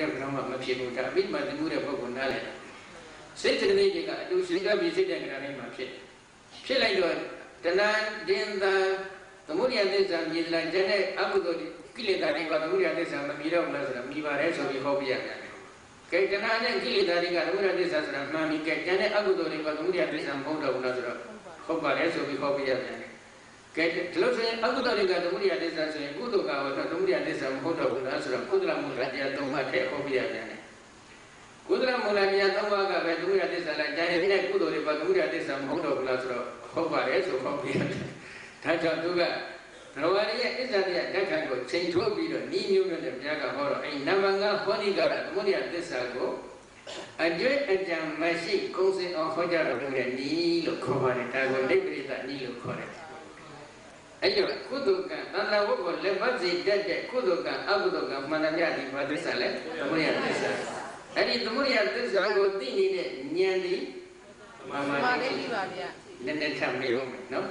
ma più da bit ma di mure poco nale se te ne dica tu si da visita grande ma più lei do tana denda Tamuria desa mila jane abu do kile dari ka tamuria desa ma mira una sara mi ba re so bi ho piya ke tana ne kile dari ka tamuria desa sara ma mi ke jane abu do ka tamuria desa ma ho do una sara ho ba re so bi ho piya ke lo se abu do ka tamuria desa se ku do ka wa tamuria desa ma ho do una sara kudra mu la ya to ma the ho piya kudra mu la ya to ma ka be tamuria desa la jane ne ku do re ka tamuria desa ma ho do una sara ho ba re so ho piya Tata Duga, Rawari is at the Dakango, Saint Tobido, Nino and Jaga Horo, and Namanga, Honigara, Monia Desago, and Joy and Jam Mashi, Cousin of Hojar, Nilo Kovari, Tago, Debrita, Nilo Kore. Ayo, Kuduka, Nana Woko, Levazi, Dead, Kuduka, Abudoka, Manayati, Vadisale, Monia Desa. And in the Monia Desago, Dini, Nyandi, Mama, then they tell me, no?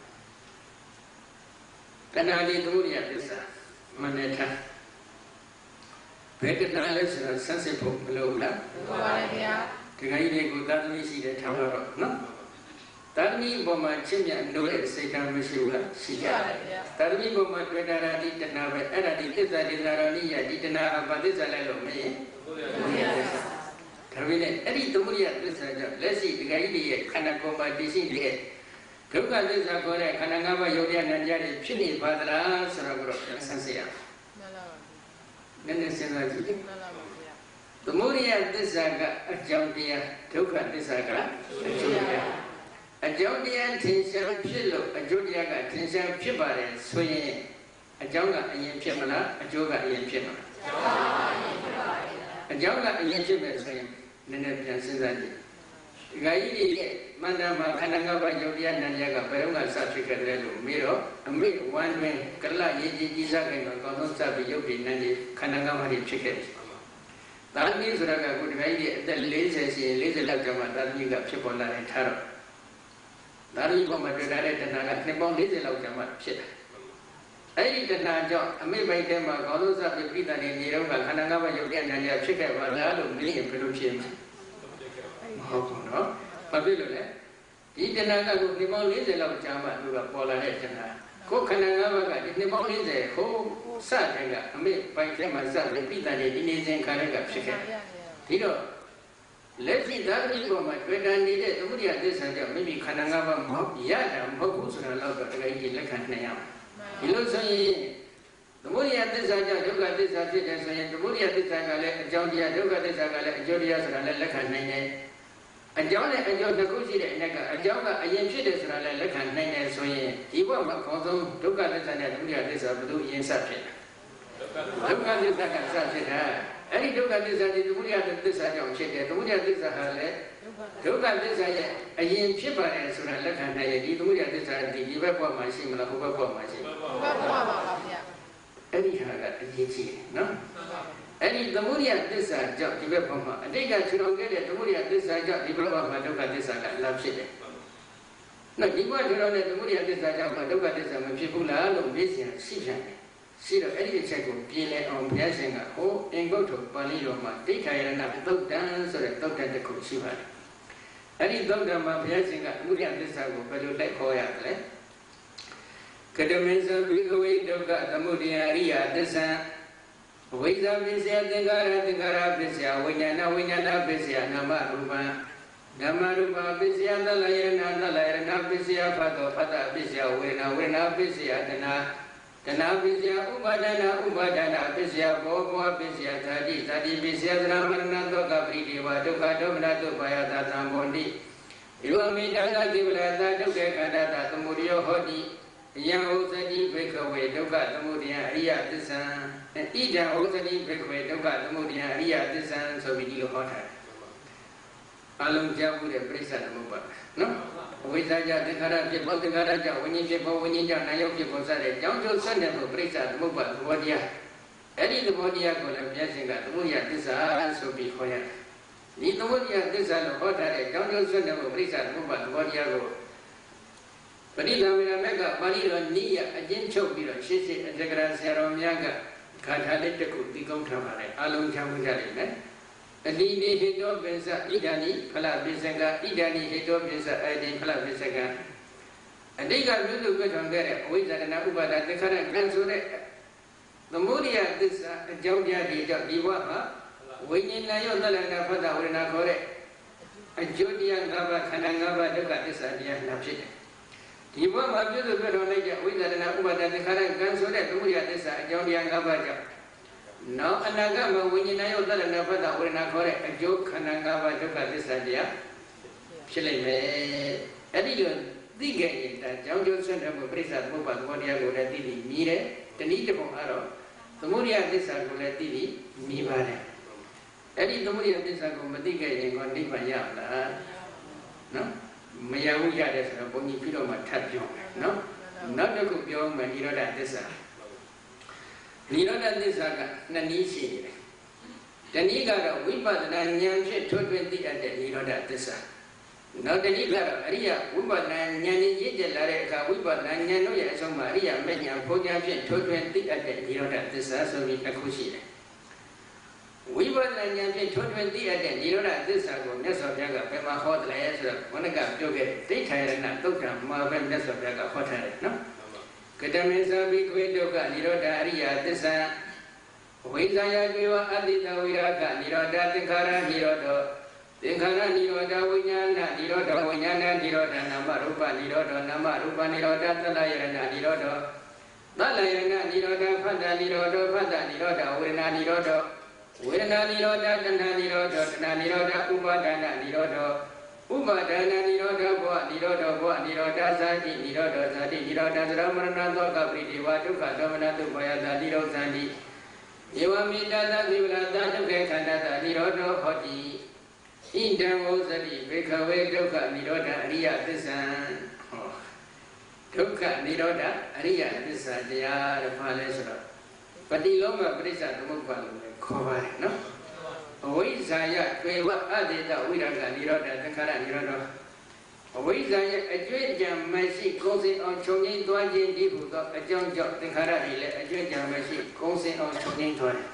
Kanadi Duria Desa, Maneta. Recognize a sensible Lola. Tagaide Gudani see the tower, no? Tani Boma Chimia, no second Mishula, Shia. Tani Boma Redaradi, the Nava, Eradi, Dizarania, Didana, Badizalelo, me. Tavine, Eddie Duria Desa, let's see the Gaidi, Kanakoma, Disi. Duka desa kore kanangaba yodia nanjari pini padra saragro sanseya. Nene senaji. Tumuria desa ga ajaundia duka desa ga ajaundia. Ajaundia tension pilo ajaundia ga tension pibare soye ajaunga ayen pimala ajoga ayen pimala. Ajaunga ayen pimala soye nene pian senaji. Gaidi Mandama Kanangaba Yodia Nanyaga Perunga Satrikadelo Miro, a milk one way, Kala Yiji Zagan, Gonosa Yogi Nandi, Kanangama chicken. That means that I would idea that lazy Lagama, that you got people and Taro. That is what my director and I can about lazy Lagama shit. I did not job, I made by them a Gonosa Pita in Yoga, Kanangama Yogi and Nanya chicken, but I don't believe production. No, Pavilion. Idanaga would be more little of Jama, who are Pola Hesana. Kokananga, if the morning there, who Satanga, made by them myself, repeat that it is in Karaga chicken. Tito, let's see that is for my friend and needed to put this and maybe Kananga, Yada, Mokus and a lot of Lekanayam. He looks on the Muni at this Aja, Duga this Aja, the Muni at this Agale, Jodia, Duga this Agale, Jodias and Lekanay. And John and John negotiated a Jonga, a young children, Lekan, Nine, so he won't call them, Duga this and this are blue in subject. Duga this and subject, any Duga this and the Muria this are young children, the Muria this are her, Duga this a young chipper and so Lekan, the Muria this are the Iwapa machine, the Hubapa machine. Anyhow, no? And the Muria this are job, the Webama, and they got to get it, the Muria this are job, the Webama, Duga this are love shit. No, you want to know that the Muria this are job, Duga this are people are no busy and see the edit check of Pile on Piazinga, who and go to Paliloma, take and not dog dance or a dog at the Kuchiva. Any dog that my Piazinga, Muria this are go, but you like Hoyale. Kadamesa, big away, Duga, the Muria, this Weza Visia, the Gara Visia, Winana Visia, Namaruba, Visia, the Lion, Visia, Pata Visia, Wina Visia, Dana Visia, Ubadana, Visia, Bobo Visia, Tadi Visia, Ramanando Gabridi, Waduka Dominato Payata Zambondi. You will meet Dana Gibla, Duka, the Murio Hodi. Young Osadi break away, Duga, the Mudia, Ria, the sun, and Ida Osadi break away, Duga, the Mudia, Ria, the sun, so we do hotter. Along Jabu, the priest at the Muba. No? With the Garaja, the Garaja, when you get when you don't know people say, don't you send them to priest at the Muba, what ya? Eddie the Modia got a blessing at Mudia, this also be quiet. Need the Mudia, this are hotter, don't you send them to priest at Muba, what ya go? But in the Mega, Maliro, Nia, a gin choke, she said, and the Grand Saromiaga, ခါထားလေးတစ်ခုဒီကုန်းထားပါတယ်အလုံးချမ်းမှုကြလိမ့်မယ်အဒီနေဟိတောပိစဣဒာနိဖလပိစကဣဒာနိဟိတောပိစအဒီဖလပိစကအတိတ်ကပြုစုပြထွန်ခဲ့တဲ့အဝိဇ္ဇာတနာဥပါဒသင်္ခါရကံဆိုတဲ့သမုဒိယသစ္စာအကြောင်းတရားတွေကြောင့်ဒီဘဝမှာဝိညာဉ်နာယောသလနာဖတ်တာဝေဒနာခေါ်တဲ့အကျိုးတရား၅ပါးခန္ဓာ၅ပါးဒုက္ခသစ္စာတရားနာဖြစ်တယ်ဒီဘဝမှာပြုစုပြထွန်လိုက်တဲ့အဝိဇ္ဇာတနာဥပါဒသင်္ခါရကံဆိုတဲ့သမုဒိယသစ္စာအကြောင်းတရား၅ပါးကြောင့်နောက်အနာဂတ်မှာဝိညာဉ်နာယောသလနာဖတ်တာဝေဒနာခေါ်တဲ့အကျိုးခန္ဓာ၅ပါးဒုက္ခသစ္စာတရားဖြစ်လိမ့်မယ်အဲ့ဒီလိုသိကြရင်ဒါကြောင့်ကျိုးဆွတ်တဲ့ပြိဿသမုပ္ပါသဘောတရားကိုလည်းသိပြီးမြည်တယ်တနည်းတစ်ပုံအဲ့တော့သမုဒိယသစ္စာကိုလည်းသိပြီးမြည်ပါတယ်အဲ့ဒီသမုဒိယသစ္စာကိုမသိကြရင်ကနိဗ္ဗာန်ရမလားနော်မရဘူးရတယ်ဆိုတော့ဘုန်းကြီးပြီးတော့မှထပ်ပြောမယ်နော်နောက်တစ်ခုပြောမယ်និရောဓသစ္စာនិရောဓသစ္စာကနှစ်နည်းရှိနေတယ်တနည်းကတော့ဝိပဿနာဉာဏ်ဖြင့်ထွတ်ထွတ်သိအပ်တဲ့និရောဓသစ္စာနောက်တနည်းကတော့အရိယဝိပဿနာဉာဏ်ကြီးရည်ကျက်လာတဲ့အခါဝိပဿနာဉာဏ်တို့ရဲ့အဆုံးမှာအရိယမဲ့ဉာဏ်ဘုံဉာဏ်ဖြင့်ထွတ်ထွတ်သိအပ်တဲ့និရောဓသစ္စာဆိုပြီးတစ်ခုရှိတယ်ဝိပဿနာဉာဏ်ဖြင့်ထွတ်ထွတ်သိအပ်တဲ့និရောဓသစ္စာကိုမြတ်စွာဘုရားကဘယ်မှာဟောတယ်လဲဆိုတော့ဘုန်းကပြောခဲ့တဲ့ဒိဋ္ဌာယရဏသုတ်တံမှာပဲမြတ်စွာဘုရားကဟောထားတယ်နော်ကတမေသာဘိခွေဒုက္ခនិရောဓအရိယသစ္စာဝိဇ္ဇာယကေဝအတ္တိတဝိရာဂនិရောဓသင်္ခါရនិရောဓသင်္ခါရនិရောဓဝိညာဏនិရောဓဝိညာဏនិရောဓနာမရူပនិရောဓနာမရူပនិရောဓသလယရဏនិရောဓသလယရဏនិရောဓဖတ္တនិရောဓဖတ္တនិရောဓဝေဒနာនិရောဓဝေဒနာនិရောဓတဏှာនិရောဓတဏှာនិရောဓဥပါဒနာនិရောဓဥပါဒနာនិရောဓဘောនិရောဓဘောនិရောဓဇာတိនិရောဓဇာတိនិရောဓသရမရဏသောကပရိဒီဝဒုက္ခဒေါမနတုဘယတာនិရောဇာတိဧဝမေတ္တာသတိဝရတာဒုက္ခခန္ဓာတာនិရောဓဟောတိဣဒံဝုဇတိဘေခဝေဒုက္ခនិရောဓအရိယသစ္စာဟောဒုက္ခនិရောဓအရိယသစ္စာတရားတဲ့ဘာလဲဆိုတော့ပฏิလောမပရိစ္ဆသမုပ္ပါလို့ခေါ်ပါတယ်နော်အဝိဇ္ဇာယကေဝအတ္တိတဝိရကនិရောဓသင်္ခါရនិရောဓအဝိဇ္ဇာရဲ့အကျွင့်ကြံမရှိကိုယ်စင်အောင်ခြုံငိမ့်သွားခြင်းဒီဟုသောအကြောင်းကြောင့်သင်္ခါရတွေလည်းအကျွင့်ကြံမရှိကိုယ်စင်အောင်ခြုံငိမ့်သွားတယ်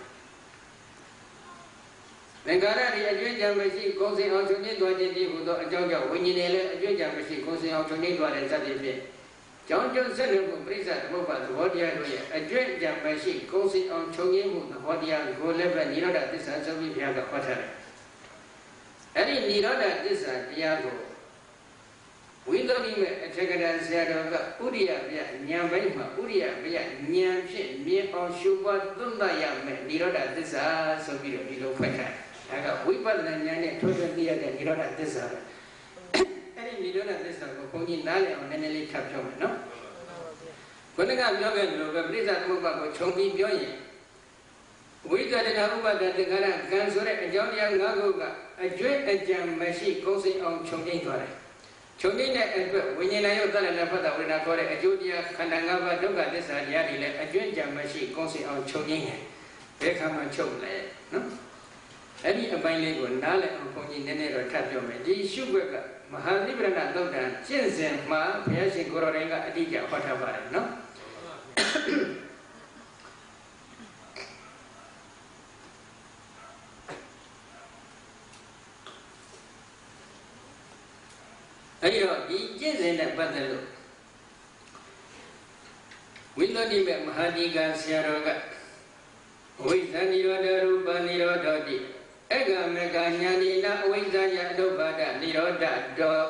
သင်္ခါရတွေအကျွင့်ကြံမရှိကိုယ်စင်အောင်ခြုံငိမ့်သွားခြင်းဒီဟုသောအကြောင်းကြောင့်ဝိညာဉ်တွေလည်းအကျွင့်ကြံမရှိကိုယ်စင်အောင်ခြုံငိမ့်သွားတဲ့သတ္တိဖြင့်ကြောင့်ကျုပ်ဆက်လို့ပြိဿသမုပ္ပါသဘောတရားတို့ရဲ့အကျွင့်ကြံမရှိကိုယ်စင်အောင်ခြုံငိမ့်မှုသဘောတရားကိုလည်းပဲនិရောဓသစ္စာဆိုပြီးဘုရားကဟောထားတယ်အဲ့ဒီនិရောဓသစ္စာတရားကိုဝိသုဒ္ဓိမဲ့အထက်ကရာဆရာတော်ကဥရိယပြဉာဏ်ပိုင်းမှာဥရိယပြဉာဏ်ဖြင့်မြင်အောင်ရှုပွားသုံးသပ်ရမယ်និရောဓသစ္စာဆိုပြီးတော့ဒီလိုဖွင့်ထားတယ်ဒါကဝိပဿနာဉာဏ်နဲ့ထိုးထွင်းသိရတဲ့និရောဓသစ္စာပဲအဲ့ဒီនិရောဓသစ္စာကိုဘုန်းကြီးနားလည်အောင်နည်းနည်းလေးထပ်ပြောမယ်နော်ခုနကပြောခဲ့လို့ပဲပရိစ္ဆသမုပ္ပါကိုခြုံပြီးပြောရင်ဝိဇ္ဇာတဏှာဥပါဒသင်္ခါရကံဆိုတဲ့အကြောင်းတရား၅ခုကအကျွင့်အကြံမရှိကိုယ်စိတ်အောင်ခြုံငိမ့်သွားတယ်ခြုံငိမ့်တဲ့အတွက်ဝိညာဉ်နာယုတ်တလည်းဖတ်တာဝိညာဉ်ခေါ်တဲ့အကျိုးတရားခန္ဓာ၅ပါးဒုက္ခသစ္စာတရားတွေလည်းအကျွင့်ကြံမရှိကိုယ်စိတ်အောင်ခြုံငိမ့်တယ်ဘယ်ခါမှချုပ်လဲနော်အဲ့ဒီအပိုင်းလေးကိုနားလည်အောင်ဘုန်းကြီးနည်းနည်းတော့ထပ်ပြောမယ်ဒီရှုွက်ကမဟာသီပရဏသုတ်တံကျင့်စဉ်မှာဘုရားရှင်ကိုရော်ရင်ကအတိအကျဟောထားပါတယ်နော်အဲ့ဒီတော့ဒီကျင့်စဉ်နဲ့ပတ်သက်လို့ဝိသုဒ္ဓိမေမဟာဒီကဆရာတော်ကဝိဇ္ဇာនិရောဓရူပនិရောဓတိဧကမေကညာဏိနအဝိဇ္ဇာယအတုပ္ပါဒនិရောဓတော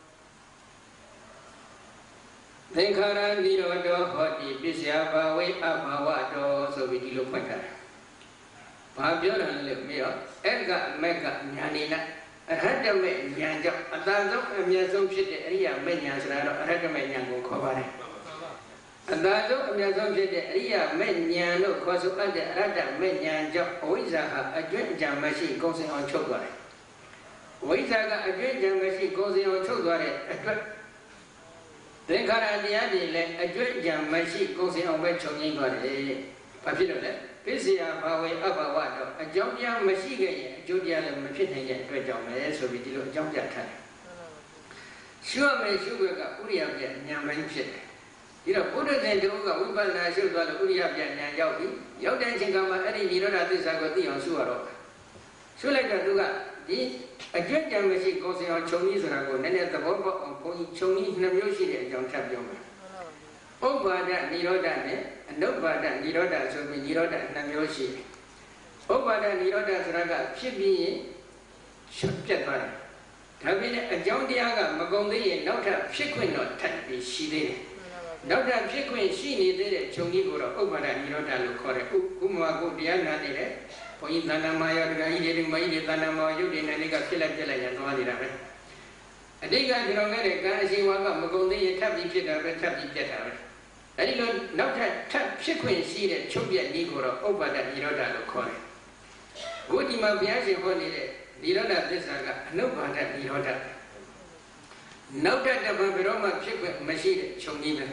သင်္ခါရនិရောဓဟောတိပစ္စယဘာဝေအဘာဝတောဆိုပြီးဒီလိုဖွင့်ထားတယ်။ဘာပြောတယ်လဲမေရောဧကမေကညာဏိနအရဟတမေဉာဏ်ကြောင့်အတန်ဆုံးအမြတ်ဆုံးဖြစ်တဲ့အရိယာမေဉာဏ်ဆိုတာတော့အရဟတမေဉာဏ်ကိုခေါ်ပါတယ်အတန်ဆုံးအမြတ်ဆုံးဖြစ်တဲ့အရိယာမေဉာဏ်လို့ခေါ်ဆိုအပ်တဲ့အရဟတမေဉာဏ်ကြောင့်အဝိဇ္ဇာဟာအကျွင့်အကြံမရှိကိုယ်စင်အောင်ချုပ်သွားတယ်ဝိဇ္ဇာကအကျွင့်အကြံမရှိကိုယ်စင်အောင်ချုပ်သွားတဲ့အတွက်သင်္ခါရတရားတွေလည်းအကျွင့်အကြံမရှိကိုယ်စင်အောင်ပဲချုပ်ငိမ့်သွားတယ်ဘာဖြစ်လို့လဲပစ္စယဘာဝေအဘဝတော့အကြောင်းတရားမရှိခဲ့ရင်အကျိုးတရားလည်းမဖြစ်နိုင်တဲ့အတွက်ကြောင့်ပဲဆိုပြီးဒီလိုအကြောင်းပြထားတယ်။ရှုရမယ်ရှုွက်ကဥရိယပြဉာဏ်ပိုင်းဖြစ်တယ်။ဒီတော့ဘုဒ္ဓဇင်တို့ကဝိပဿနာရှုသွားလို့ဥရိယပြဉာဏ်ရောက်ပြီရောက်တဲ့အချိန်ကမှအဲ့ဒီနိရောဓသစ္စာကိုသိအောင်ရှုရတော့ရှုလိုက်တော့သူကဒီအကျွတ်ကြံမရှိကိုယ်စင်အောင်ခြုံကြီးဆိုတာကိုနည်းနည်းသဘောပေါက်အောင်ဘုန်းကြီးခြုံကြီး2မျိုးရှိတဲ့အကြောင်းထပ်ပြောမယ်ဥပ္ပါဒနိရောဓနဲ့အနုပ္ပါဒနိရောဓဆိုပြီးနိရောဓ2မျိုးရှိတယ်ဥပ္ပါဒနိရောဓဆိုတာကဖြစ်ပြီးရင်ပြတ်သွားတယ်ဒါပေမဲ့အကြောင်းတရားကမကုန်သေးရင်နောက်ထပ်ဖြစ်ခွင့်တော့ထပ်ပြီးရှိသေးတယ်နောက်ထပ်ဖြစ်ခွင့်ရှိနေသေးတဲ့ခြုံကြီးကိုတော့ဥပ္ပါဒနိရောဓလို့ခေါ်တယ်ဥပမာကိုတရားနာနေတဲ့ဘုန်းကြီးသန္တာမာယတရားကြီးတွေမကြီးတွေသန္တာမာယုတ်တွေနဲ့လည်းကဖြစ်လိုက်ရသွားနေတာပဲအတိတ်ကဒီလိုငဲ့တဲ့ကံအရှိဝါကမကုန်သေးရင်ထပ်ပြီးဖြစ်တာပဲထပ်ပြီးပြတ်တာပဲအဲဒီလိုနောက်ထပ်ဖြစ်ခွင့်ရှိတဲ့ချုပ်ပြက်နည်းကိုတော့ဥပ္ပါဒနိရောဓလို့ခေါ်တယ်ဘုရားမှာဘုရားရှင်ဟောနေတဲ့နိရောဓသစ္စာကအနုပါဒနိရောဓနောက်ထပ်တစ်ပတ်ဘယ်တော့မှဖြစ်ခွင့်မရှိတဲ့ခြုံကြီးပဲ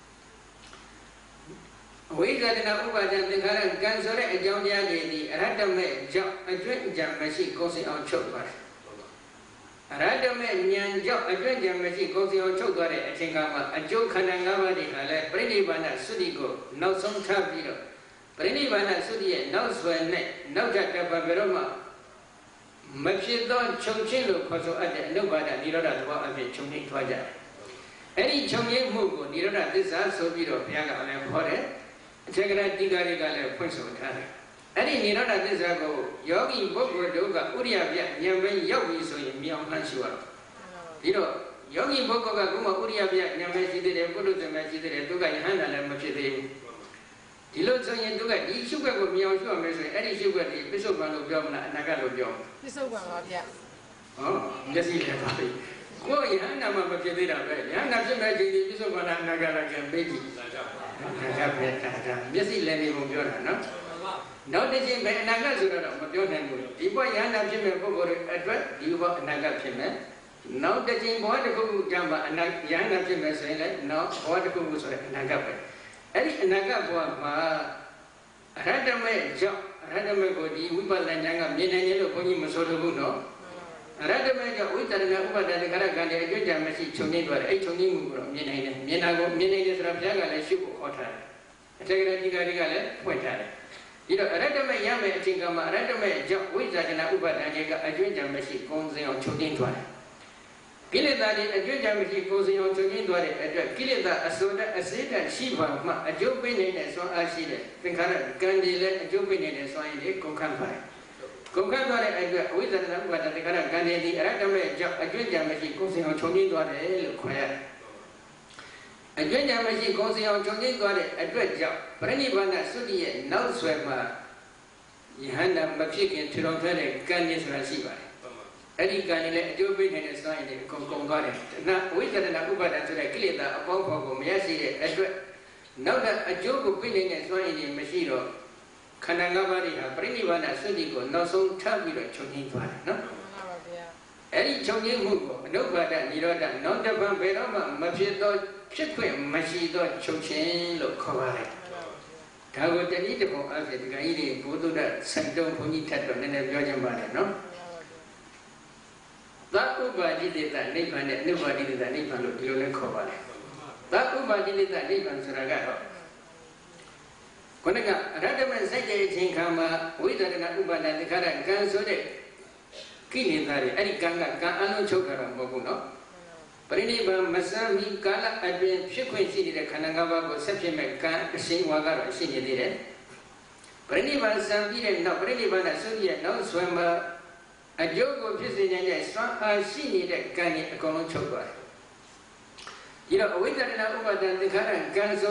အဝိဇ္ဇာတနာဥပါဒသင်္ခါရကံဆိုတဲ့အကြောင်းတရားတွေဒီအရဟတမေကြောင့်အကျွင့်အကြံမရှိကိုယ်စိအောင်ချုပ်သွားတယ်အရဟတမေဉာဏ်ကြောင့်အကျွင့်အကြံမရှိကိုယ်စိအောင်ချုပ်သွားတဲ့အချိန်ကမှအကျိုးခန္ဓာ၅ပါးတွေကလည်းပြိဋိဘန္ဒသုတိကိုနောက်ဆုံးထားပြီးတော့ပြိဋိဘန္ဒသုတိရဲ့နောက်ဆွယ်နဲ့နောက်ထပ်တစ်ပတ်ဘယ်တော့မှမဖြစ်သောခြုံချင်းလို့ခေါ်ဆိုအပ်တဲ့အနုပါဒနိရောဓသဘောအဖြစ်ခြုံငိမ့်သွားကြတယ်အဲ့ဒီခြုံငိမ့်မှုကိုနိရောဓသစ္စာဆိုပြီးတော့ဘုရားကလည်းခေါ်တယ်အထက်ကရာတိကာတွေကလည်းဖွင့်ဆိုထားတယ်အဲ့ဒီနိရောဓသစ္စာကိုယောဂီပုဂ္ဂိုလ်တို့ကဥရိယပြဉာဏ်ပဲရောက်ပြီဆိုရင်မြောင်မှန်းရှုရတော့ဒီတော့ယောဂီပုဂ္ဂိုလ်ကခုမှဥရိယပြဉာဏ်ပဲရှိသေးတယ်ပုထုဇဉ်ပဲရှိသေးတယ်သူကယဟန္တာလည်းမဖြစ်သေးဘူးဒီလိုဆိုရင်သူကဒီရှုွက်ကိုမြောင်ရှုရမယ်ဆိုရင်အဲ့ဒီရှုွက်ဒီပစ္စုပန်လို့ပြောမလားအနာဂတ်လို့ပြောပစ္စုပန်ပါဗျဟောမျက်စိလည်းပါပြီကိုယဟန္တာမှမဖြစ်သေးတာပဲယဟန္တာဖြစ်မဲ့ချိန်ဒီပစ္စုပန်အနာဂတ်လည်းကပေးကြည့်အနာဂတ်ပဲမျက်စိလည်းနေပုံပြောတာနော်နောက်တစ်ချိန်ပဲအနာဂတ်ဆိုတော့မပြောနိုင်ဘူးဒီဘဝယဟန္တာဖြစ်မဲ့ပုဂ္ဂိုလ်တွေအတွက်ဒီဘဝအနာဂတ်ဖြစ်မဲ့နောက်တစ်ချိန်ဘဝတစ်ခုခုကြမှာအနာယဟန္တာဖြစ်မဲ့ဆိုရင်လည်းနောက်ဘဝတစ်ခုခုဆိုရင်အနာဂတ်ပဲအဲ့ဒီအနာဂတ်ဘဝမှာအရဟတမေကြောင့်အရဟတမေကိုဒီဝိပဿနာဉာဏ်ကမြင်နိုင်တယ်လို့ဘုန်းကြီးမဆိုလို့ဘူးနော်အရဟတမေကြောင့်ဝိတရဏဥပါဒသင်္ခါရကံတွေအကျွတ်ကြံမရှိခြုံငိမ့်သွားတယ်အဲ့ခြုံငိမ့်မှုကိုတော့မြင်နိုင်တယ်မြင်တာကိုမြင်နိုင်တယ်ဆိုတာဘုရားကလည်းရှုဖို့ခေါ်ထားတယ်အထက်ကရာဒီကတွေကလည်းဖွင့်ထားတယ်ဒီတော့အရဟတမေရမယ်အချိန်ကမှအရဟတမေကြောင့်ဝိဇာတနာဥပါဒတွေကအကျွတ်ကြံမရှိကုန်းစင်အောင်ခြုံငိမ့်သွားတယ်ကိလေသာတွေအကျွတ်ကြံမရှိကိုယ်စင်အောင်ချုပ်ငင်းသွားတဲ့အတွက်ကိလေသာအစိုးတဲ့အစေတရှိပါမှအကျုပ်ပိနေတဲ့ဆွမ်းအားရှိတဲ့သင်္ခါရကံတွေလည်းအကျုပ်ပိနေတဲ့ဆွမ်းရည်တွေကုန်ခန့်ပါတယ်ကုန်ခန့်သွားတဲ့အတွက်အဝိဇ္ဇာတနာဥပါဒသင်္ခါရကံတွေဒီအရဟတမေကြောင့်အကျွတ်ကြံမရှိကိုယ်စင်အောင်ချုပ်ငင်းသွားတယ်လို့ခေါ်ရတယ်အကျွတ်ကြံမရှိကိုယ်စင်အောင်ချုပ်ငင်းသွားတဲ့အတွက်ကြောင့်ပရိနိဗ္ဗာန်သုတိရဲ့နောက်ဆွဲမှာယဟန္တာမဖြစ်ခင်ထူထောင်ထားတဲ့ကံတွေဆိုတာရှိပါတယ်အဲ့ဒီကံတွေလည်းအကျိုးပေးနေတဲ့စွမ်းရည်တွေအကုန်ကုန်သွားတယ်။နာဝိဇ္ဇာတနာဥပါဒဆိုတဲ့ကိလေသာအပေါင်းဖော်ကိုမရရှိတဲ့အတွက်နောက်တဲ့အကျိုးကိုပေးနေတဲ့စွမ်းရည်တွေမရှိတော့ခန္ဓာ၅ပါးတွေဟာပြိဋိဘန္ဒသုတိကိုနောက်ဆုံးထပ်ပြီးတော့ချုပ်ငင်းသွားတယ်နော်။မှန်ပါဗျာ။အဲ့ဒီချုပ်ငင်းမှုကိုအနုပါဒနိရောဓနောက်တစ်ပတ်ဘယ်တော့မှမဖြစ်တော့ဖြစ်ခွင့်မရှိတော့ချုပ်ခြင်းလို့ခေါ်ပါတယ်။ဒါကိုတတိတပုံအဖြစ်ဒီကကြီးတွေဘုဒ္ဓစိုက်တုံးဘုန်းကြီးထပ်တော့နည်းနည်းပြောချင်ပါတယ်နော်။သဥပ္ပါတိတ္တနိဗ္ဗာန်နဲ့အနုပါတိတ္တနိဗ္ဗာန်လို့ဒီလိုလဲခေါ်ပါတယ်။သဥပ္ပါတိတ္တနိဗ္ဗာန်ဆိုတာကတော့ခုနကအရဟတမေစိုက်တဲ့အချိန်ခါမှာဝိသရဏဥပါဒသင်္ခါရကံဆိုတဲ့ကိလေသာတွေအဲ့ဒီကံအလုံးချုပ်တာတော့မဟုတ်ဘူးနော်။ပရိနိဗ္ဗာန်မစမ်းမီကာလအတွင်းဖြစ်ခွင့်ရှိနေတဲ့ခန္ဓာ၅ပါးကိုဆက်ဖြစ်မဲ့ကံအရှိန်ဝါကတော့ရှိနေသေးတယ်။ပရိနိဗ္ဗာန်စံပြီးတဲ့နောက်ပရိနိဗ္ဗာန်နဲ့သုတိရဲ့နောက်ဆွဲမှာအကျိုးကိုဖြစ်စေနိုင်တဲ့စွမ်းအားရှိနေတဲ့ကံတွေအကုန်လုံးချုပ်သွားတယ်။ဒီတော့အဝိဇ္ဇာတနာဥပါဒသင်္ခါရကံဆို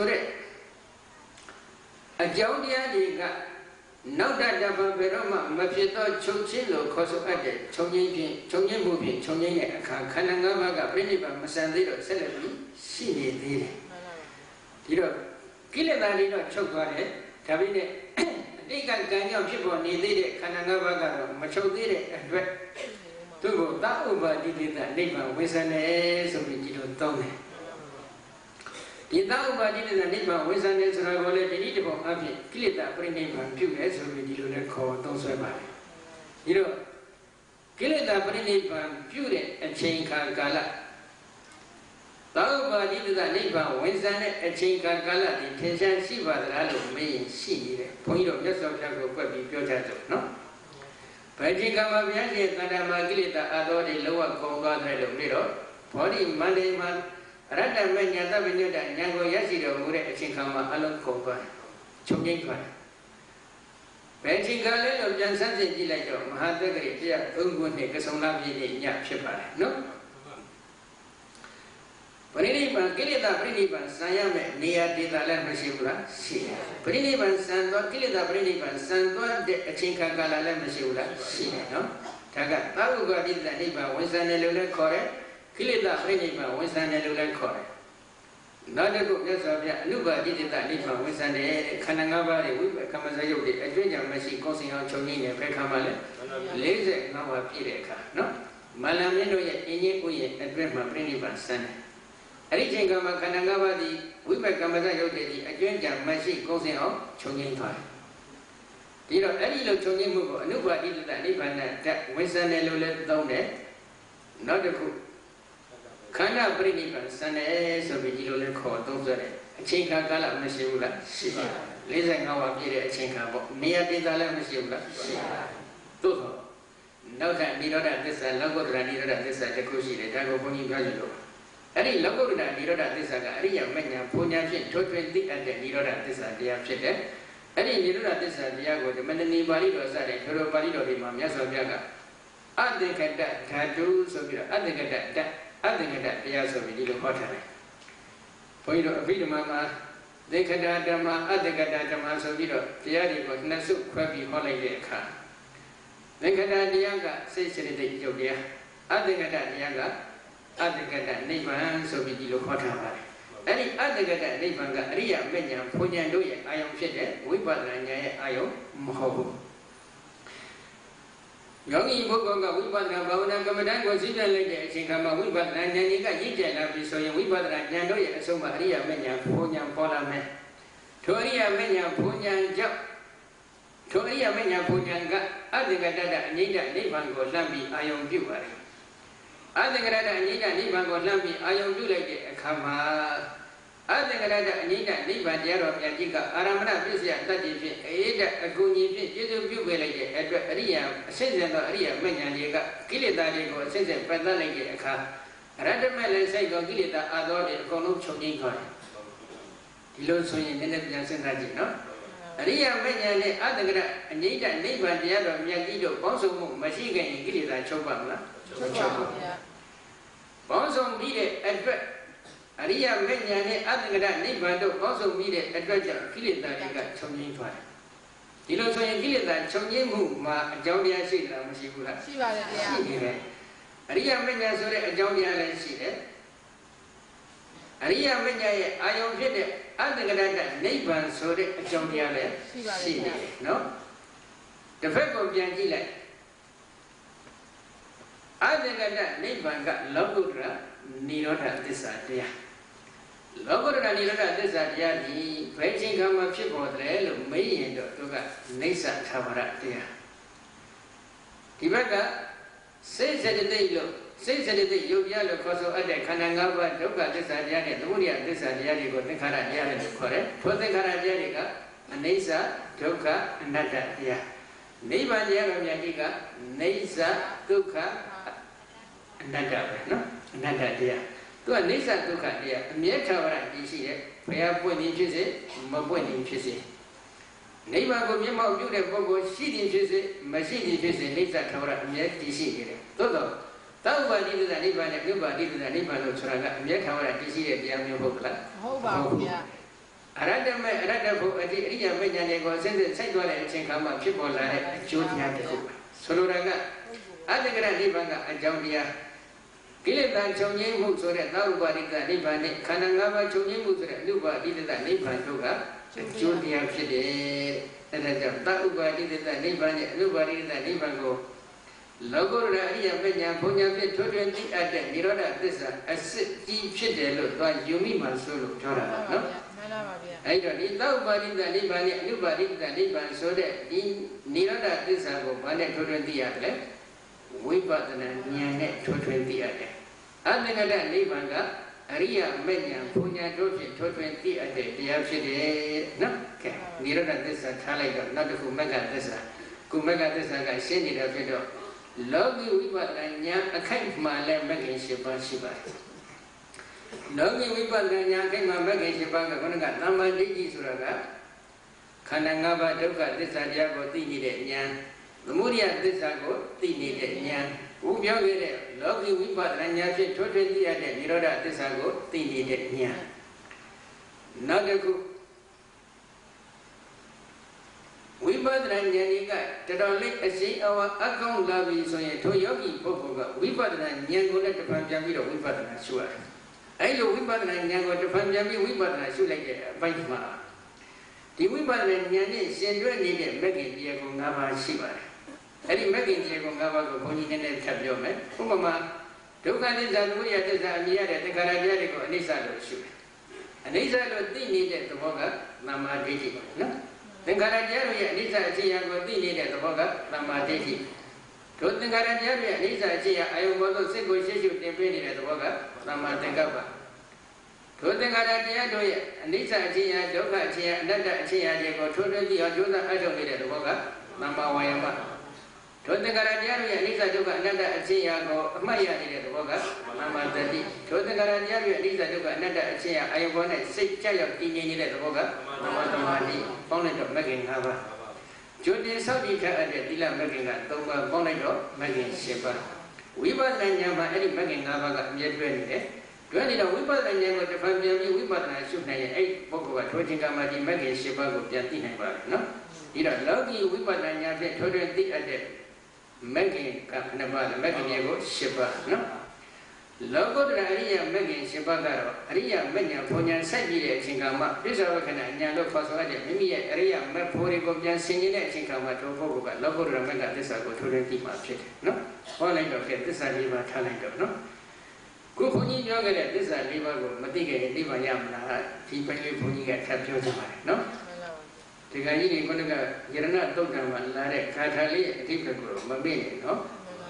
တဲ့အကြောင်းတရားတွေကနောက်တတပံဘယ်တော့မှမဖြစ်သောချုပ်ချင်းလို့ခေါ်ဆိုအပ်တဲ့ချုပ်ချင်းဖြင့်ချုပ်ချင်းမှုဖြင့်ချုပ်ချင်းတဲ့အခါခန္ဓာ၅ပါးကပြိဋိဘံမဆန်သေးတော့ဆက်လက်ပြီးရှိနေသေးတယ်။ဒီတော့ကိလေသာတွေတော့ချုပ်သွားတယ်ဒါပေမဲ့အတိတ်ကံကြောင့်ဖြစ်ပေါ်နေသေးတဲ့ခန္ဓာ၅ပါးကတော့မချုပ်သေးတဲ့အတွက်သူ့ကိုသဥပ္ပါတိတ္တနိဗ္ဗာန်ဝိသနေဆိုပြီးဒီလိုတောင်းတယ်ဒီသဥပ္ပါတိတ္တနိဗ္ဗာန်ဝိသနေဆိုတာကိုလည်းဒီတပုံအဖြစ်ကိလေသာပြိဋိဘံပြုတယ်ဆိုပြီးဒီလိုလည်းခေါ်သုံးဆွဲပါတယ်ဒီတော့ကိလေသာပြိဋိဘံပြုတဲ့အချိန်ခါကာလသတောပါတိတနိဗ္ဗာန်ဝင်စားတဲ့အချိန်ကာလဒီထင်ရှားရှိပါသလားလို့မေးရင်ရှိနေတယ်ဘုန်းကြီးတို့မြတ်စွာဘုရားကိုကွက်ပြီးပြောကြတယ်နော်ဗေဒီကမှာဘုရားရှင်တဏ္ဍာမှာကိလေသာအသောတွေလောကကုန်သွားတယ်လို့ပြီးတော့ဘောဓိမန္တေမှာအရတ္တမညာတပ္ပညုတ္တဉာဏ်ကိုရရှိတော်မူတဲ့အချိန်ခါမှာအလုံးကုန်သွားတယ်ချုပ်ငိမ့်သွားတယ်ဘယ်ချိန်ကလဲလို့ပြန်ဆန်းစစ်ကြည့်လိုက်တော့မဟာသက္ကရိ103ခုနှစ်ကဆုံလပြည့်နေ့ညဖြစ်ပါတယ်နော်ပရိနိဗ္ဗာန်ကိလေသာပရိနိဗ္ဗာန်ဆံရမယ်နေရာဒေသလည်းမရှိဘူးလားရှိတယ်ပရိနိဗ္ဗာန်ဆံသွားကိလေသာပရိနိဗ္ဗာန်ဆံသွားတဲ့အချိန်ခါကာလလည်းမရှိဘူးလားရှိတယ်နော်ဒါကသာဝုကပိဋကနိဗ္ဗာန်ဝင်ဆံတယ်လို့လည်းခေါ်တယ်ကိလေသာပရိနိဗ္ဗာန်ဝင်ဆံတယ်လို့လည်းခေါ်တယ်နောက်တစ်ခုမြတ်စွာဘုရားအနုပါတိတ္တနိဗ္ဗာန်ဝင်ဆံတယ်ခန္ဓာ၅ပါးတွေဝိပက္ခမဇယုတ်တွေအကျွင့်ကြံမရှိကောင်းစင်အောင်ချုပ်ငိမ့်နေဘယ်ခါမှလဲ45ပါးပြည့်တဲ့အခါနော်မလံမြင့်တို့ရဲ့အင်းကြီးကိုရဲ့အတွင်းမှာပရိနိဗ္ဗာန်ဆံတယ်အဲ့ဒီချိန်ကမှခန္ဓာ၅ပါးဒီဝိပက္ခမဇယုတ်တွေဒီအကျွင့်ကြံမရှိကောင်းစင်အောင်ချုပ်ငိမ့်သွားတယ်ဒီတော့အဲ့ဒီလိုချုပ်ငိမ့်မှုကိုအနုပါတိတ္တနိဗ္ဗာန်နဲ့ဝင်ဆံတယ်လို့လည်းသုံးတယ်နောက်တစ်ခုခန္ဓာပရိနိဗ္ဗာန်ဆံတယ်ဆိုပြီးဒီလိုလဲခေါ်သုံးစွဲတယ်အချိန်ခါကာလမရှိဘူးလားရှိပါ45ပါးပြည့်တဲ့အချိန်ခါပေါ့နေရာဒေသလည်းမရှိဘူးလားရှိပါသို့သောနောက်ထပ်និရောဓသစ္စာလောကုတ္တရာនិရောဓသစ္စာတစ်ခုရှိတယ်ဒါကိုဘုန်းကြီးပြောကြည့်လို့အဲ့ဒီလောကုတ္တရာនិရောဓသစ္စာကအရိယမဉ္ဇဉ်ဘုံညာဖြင့်ထွထွသိအပ်တဲ့និရောဓသစ္စာတရားဖြစ်တယ်အဲ့ဒီនិရောဓသစ္စာတရားကိုဓမ္မနည်းပါဠိတော်စတဲ့ထိုတော်ပါဠိတော်တွေမှာမြတ်စွာဘုရားကအတ္တကတ္တဓာတုဆိုပြီးတော့အတ္တကတ္တဓာတ်အတ္တကတ္တတရားဆိုပြီးဒီလိုဟောထားတယ်ဘုန်းကြီးတို့အဘိဓမ္မာမှာသေခတာဓမ္မအတ္တကတ္တဓမ္မဆိုပြီးတော့တရားတွေကိုနှစ်စုခွဲပြီးဟောလိုက်တဲ့အခါသေခတာတရားကစိတ်စေတသိက်ရုပ်တရားအတ္တကတ္တတရားကအတ္တကတ္တနိဗ္ဗာန်ဆိုပြီးဒီလိုဟောထားပါတယ်အဲ့ဒီအတ္တကတ္တနိဗ္ဗာန်ကအရိယမဉ္ဇဉ်ဘုံဉာဏ်တို့ရဲ့အာယုံဖြစ်တဲ့ဝိပဿနာဉာဏ်ရဲ့အာယုံမဟုတ်ဘူးယောဂီပုဂ္ဂိုလ်ကဝိပဿနာဘာဝနာကမ္မဋ္ဌာန်းကိုသိတဲ့လိုက်တဲ့အချိန်ခါမှာဝိပဿနာဉာဏ်ကြီးကရင့်ကျက်လာပြီဆိုရင်ဝိပဿနာဉာဏ်တို့ရဲ့အဆုံးမှာအရိယမဉ္ဇဉ်ဘုံဉာဏ်ပေါ်လာမယ်ထိုအရိယမဉ္ဇဉ်ဘုံဉာဏ်ကြောင့်ထိုအရိယမဉ္ဇဉ်ဘုံဉာဏ်ကအတ္တကတ္တအငြိမ့်တဲ့နိဗ္ဗာန်ကိုလှမ်းပြီးအာယုံပြုပါတယ်အတ္တကတ္တအငြိမ့်တဲ့နိဗ္ဗာန်ကိုလှမ်းပြီးအာယုံပြုလိုက်တဲ့အခါမှာအတ္တကရတအငြိမ့်တဲ့နိဗ္ဗာန်တရားတော်မြတ်ကြီးကအာရမဏပစ္စယတတ္တိဖြင့်အေးတဲ့အကူအညီဖြင့်ကျေစုပြုပေးလိုက်တဲ့အတွက်အရိယာအစစ်စင်သောအရိယာမဉ္ဇဉ်တွေကကိလေသာတွေကိုအစစ်စင်ပတ်သက်လိုက်တဲ့အခါအရတ္တမဲ့လည်းစိတ်သောကိလေသာအသောတွေအကုန်လုံးချုပ်ငြိမ်းသွားတယ်ဒီလိုဆိုရင်နည်းနည်းပြန်စဉ်းစားကြည့်နော်အရိယာမဉ္ဇဉ်နဲ့အတ္တကရအငြိမ့်တဲ့နိဗ္ဗာန်တရားတော်မြတ်ကြီးတို့ပေါင်းစုံမှုမရှိခင်ကိလေသာချုပ်ပါမလားချုပ်ပါဗျာပေါင်းစုံပြီးတဲ့အတွက်အရိယာမဉ္ဇဉ်နဲ့အတ္တကရနိဗ္ဗာန်တို့ပေါင်းစုံပြီးတဲ့အတွက်ကြောင့်ကိလေသာတွေကချုပ်ငြိမ်းသွားတယ်ဒီလိုဆိုရင်ကိလေသာချုပ်ငြိမ်းမှုမှာအကြောင်းတရားရှိတာမရှိဘူးလားရှိပါတယ်ဗျာရှိနေတယ်အရိယာမဉ္ဇဉ်ဆိုတဲ့အကြောင်းတရားလည်းရှိတယ်အရိယာမဉ္ဇဉ်ရဲ့အာယုံဖြစ်တဲ့အတ္တကရနိဗ္ဗာန်ဆိုတဲ့အကြောင်းတရားလည်းရှိတယ်နော်တစ်ဖက်ကိုပြန်ကြည့်လိုက်အတ္တကရနိဗ္ဗာန်ကလောကုတ္တရာនិရောဓသစ္စာတရားလောကုတ္တရာនិရောဓသစ္စာတရားဒီဘယ်ချိန်ခါမှဖြစ်ပေါ်တယ်လို့မေးရင်တော့သူကနိစ္စသာဝရတရားဒီဘက်ကစိတ်စေတသိက်လို့စိတ်စေတသိက်ယုတ်ပြလို့ခေါ်ဆိုအပ်တဲ့ခန္ဓာ၅ပါးဒုက္ခသစ္စာတရားနဲ့သမုဒယသစ္စာတရားတွေကိုသင်္ခါရတရားလို့ခေါ်တယ်ထိုသင်္ခါရတရားတွေကအနိစ္စဒုက္ခအနတ္တတရားနိဗ္ဗာန်တရားတော်မြတ်ကြီးကနိစ္စဒုက္ခအနတ္တပဲနော်အနတ္တတရားသူကနိစ္စဒုက္ခတရားအမြဲထာဝရတည်ရှိတယ်ဘယ်ဟာပွင့်နေဖြစ်စေမပွင့်နေဖြစ်စေနိဗ္ဗာန်ကိုမျက်မှောက်ပြုတဲ့ပုဂ္ဂိုလ်ရှိနေဖြစ်စေမရှိနေဖြစ်စေနိစ္စထာဝရအမြဲတည်ရှိနေတယ်သို့တော့သောဥပါတိတ္တနိဗ္ဗာန်နဲ့ပြုပါတိတ္တနိဗ္ဗာန်လို့ဆိုတာကအမြဲထာဝရတည်ရှိတဲ့တရားမျိုးဟုတ်ကလားမဟုတ်ပါဘူးဗျာအရတ္တမဲ့အရတ္တဖို့အတိအရိယာမဉ္ဇဉ်တွေကိုစဉ်းစိုက်သွားတဲ့အချိန်ခါမှဖြစ်ပေါ်လာတဲ့အကျိုးတရားတစ်ခုဆိုလိုတာကအတ္တကရနိဗ္ဗာန်ကအကြောင်းတရားကိလေသာချုပ်ငြိမ်းမှုဆိုတဲ့သောဥပါတိတ္တနိဗ္ဗာန်နဲ့ခန္ဓာ၅ပါးချုပ်ငြိမ်းမှုဆိုတဲ့အနုပါတိတ္တနိဗ္ဗာန်တို့ကအကျိုးတရားဖြစ်တယ်အဲဒါကြောင့်သောဥပါတိတ္တနိဗ္ဗာန်နဲ့အနုပါတိတ္တနိဗ္ဗာန်ကိုလောကုတ္တရာအရိယပညာဘုံညာဖြင့်ထွတ်ထွတ်သိအပ်တဲ့និရောဓသစ္စာအစစ်ကြီးဖြစ်တယ်လို့သွားယူမိမှဆိုလို့ပြောတာနော်မှန်ပါဗျာအဲ့တော့ဒီသောဥပါတိတ္တနိဗ္ဗာန်နဲ့အနုပါတိတ္တနိဗ္ဗာန်ဆိုတဲ့ဒီនិရောဓသစ္စာကိုဘာနဲ့ထွတ်ထွတ်သိရတယ်ဝိပဿနာဉာဏ်နဲ့ထွတ်ထွတ်သိရတယ်အတ္တကတ္တနိဗ္ဗာန်က Ariya Menya Punya Doshi Totwen Ti at the Diabshide no Nirada Dessa Talaga, not the Kumaga Dessa. Kumaga Dessa guy send it up the door. Love you with what I am a kind of my land making Shiba Shiba. Love you with what I am my making Shiba, Gonaga, Nama Digi Suraga. Kanangaba Doka, this Adiago Tini Yan. The Muria Dessago, Tini Yan. Who young it? Love you with what I am totally at the Niroda Dessago, Tini Yan. Not a good. We bought Ranyanika, that only a say our account love is on a Toyogi Popoga. We bought Ranyango at the Panjabi, we bought a sure. I know we bought Ranyango at the Panjabi, we bought a shoe like a Baitma. The we bought Ranyani send you needed Megan Diego Nava Shiva. I didn't Megan Diego Nava Pony and Tablome. Umama, Toka is that we at the Zamia at the Caradiaco and Isalo shoe. And Isalo did needed the Moga, Nama Diti. No? The Caradiaria, Nisa Chia, got needed the Boga, Lama Deti. To the Caradiaria, Nisa Chia, I will go single issue the penny at the Boga, Lama Tengaba. To the Caradiaria, Nisa Chia, Joka Chia, Nada Chia, they go to the Ajuna Ajomi at the Boga, Lama Wayama. To the Caradiaria, Nisa Joka, Nada Chia, go Maya at the Boga, Lama Tati. To the Caradiaria, Nisa Joka, Nada Chia, I want a sick child of Tini at the Boga, Lama Tamadi. Bonnet of Megan Hava. Judy Saudi at the Dilla Megan at Doga Bonnet of Megan Shepa. We bought Nanyama, Eddie Megan Hava, yet 20. We bought Nanyama, the family, we bought Nashuna, 8 Boko, 20 Gamadi, Megan Shepa, Jatina, no? Either Logi, we bought Nanyama, 20 at the Megan Kapnava, Megan Yago, Shepa, no? Logo the Aria Megan Shibagaro, Aria Menya Ponya Saji Chingama, this are can Yalo Fasaja, Mimi Aria Mapori Gobian singing at Chingama to Boga, Logo Ramanga, this I go to the team of shit. No? All I don't get this I leave a talent of no. Kupuni Yoga, this I leave a Matiga, Liva Yamna, Tipani Puni at Capture, no? The Gani Monaga, Yerana Dogama, Lare, Catali, Tipagro, Mabini, no?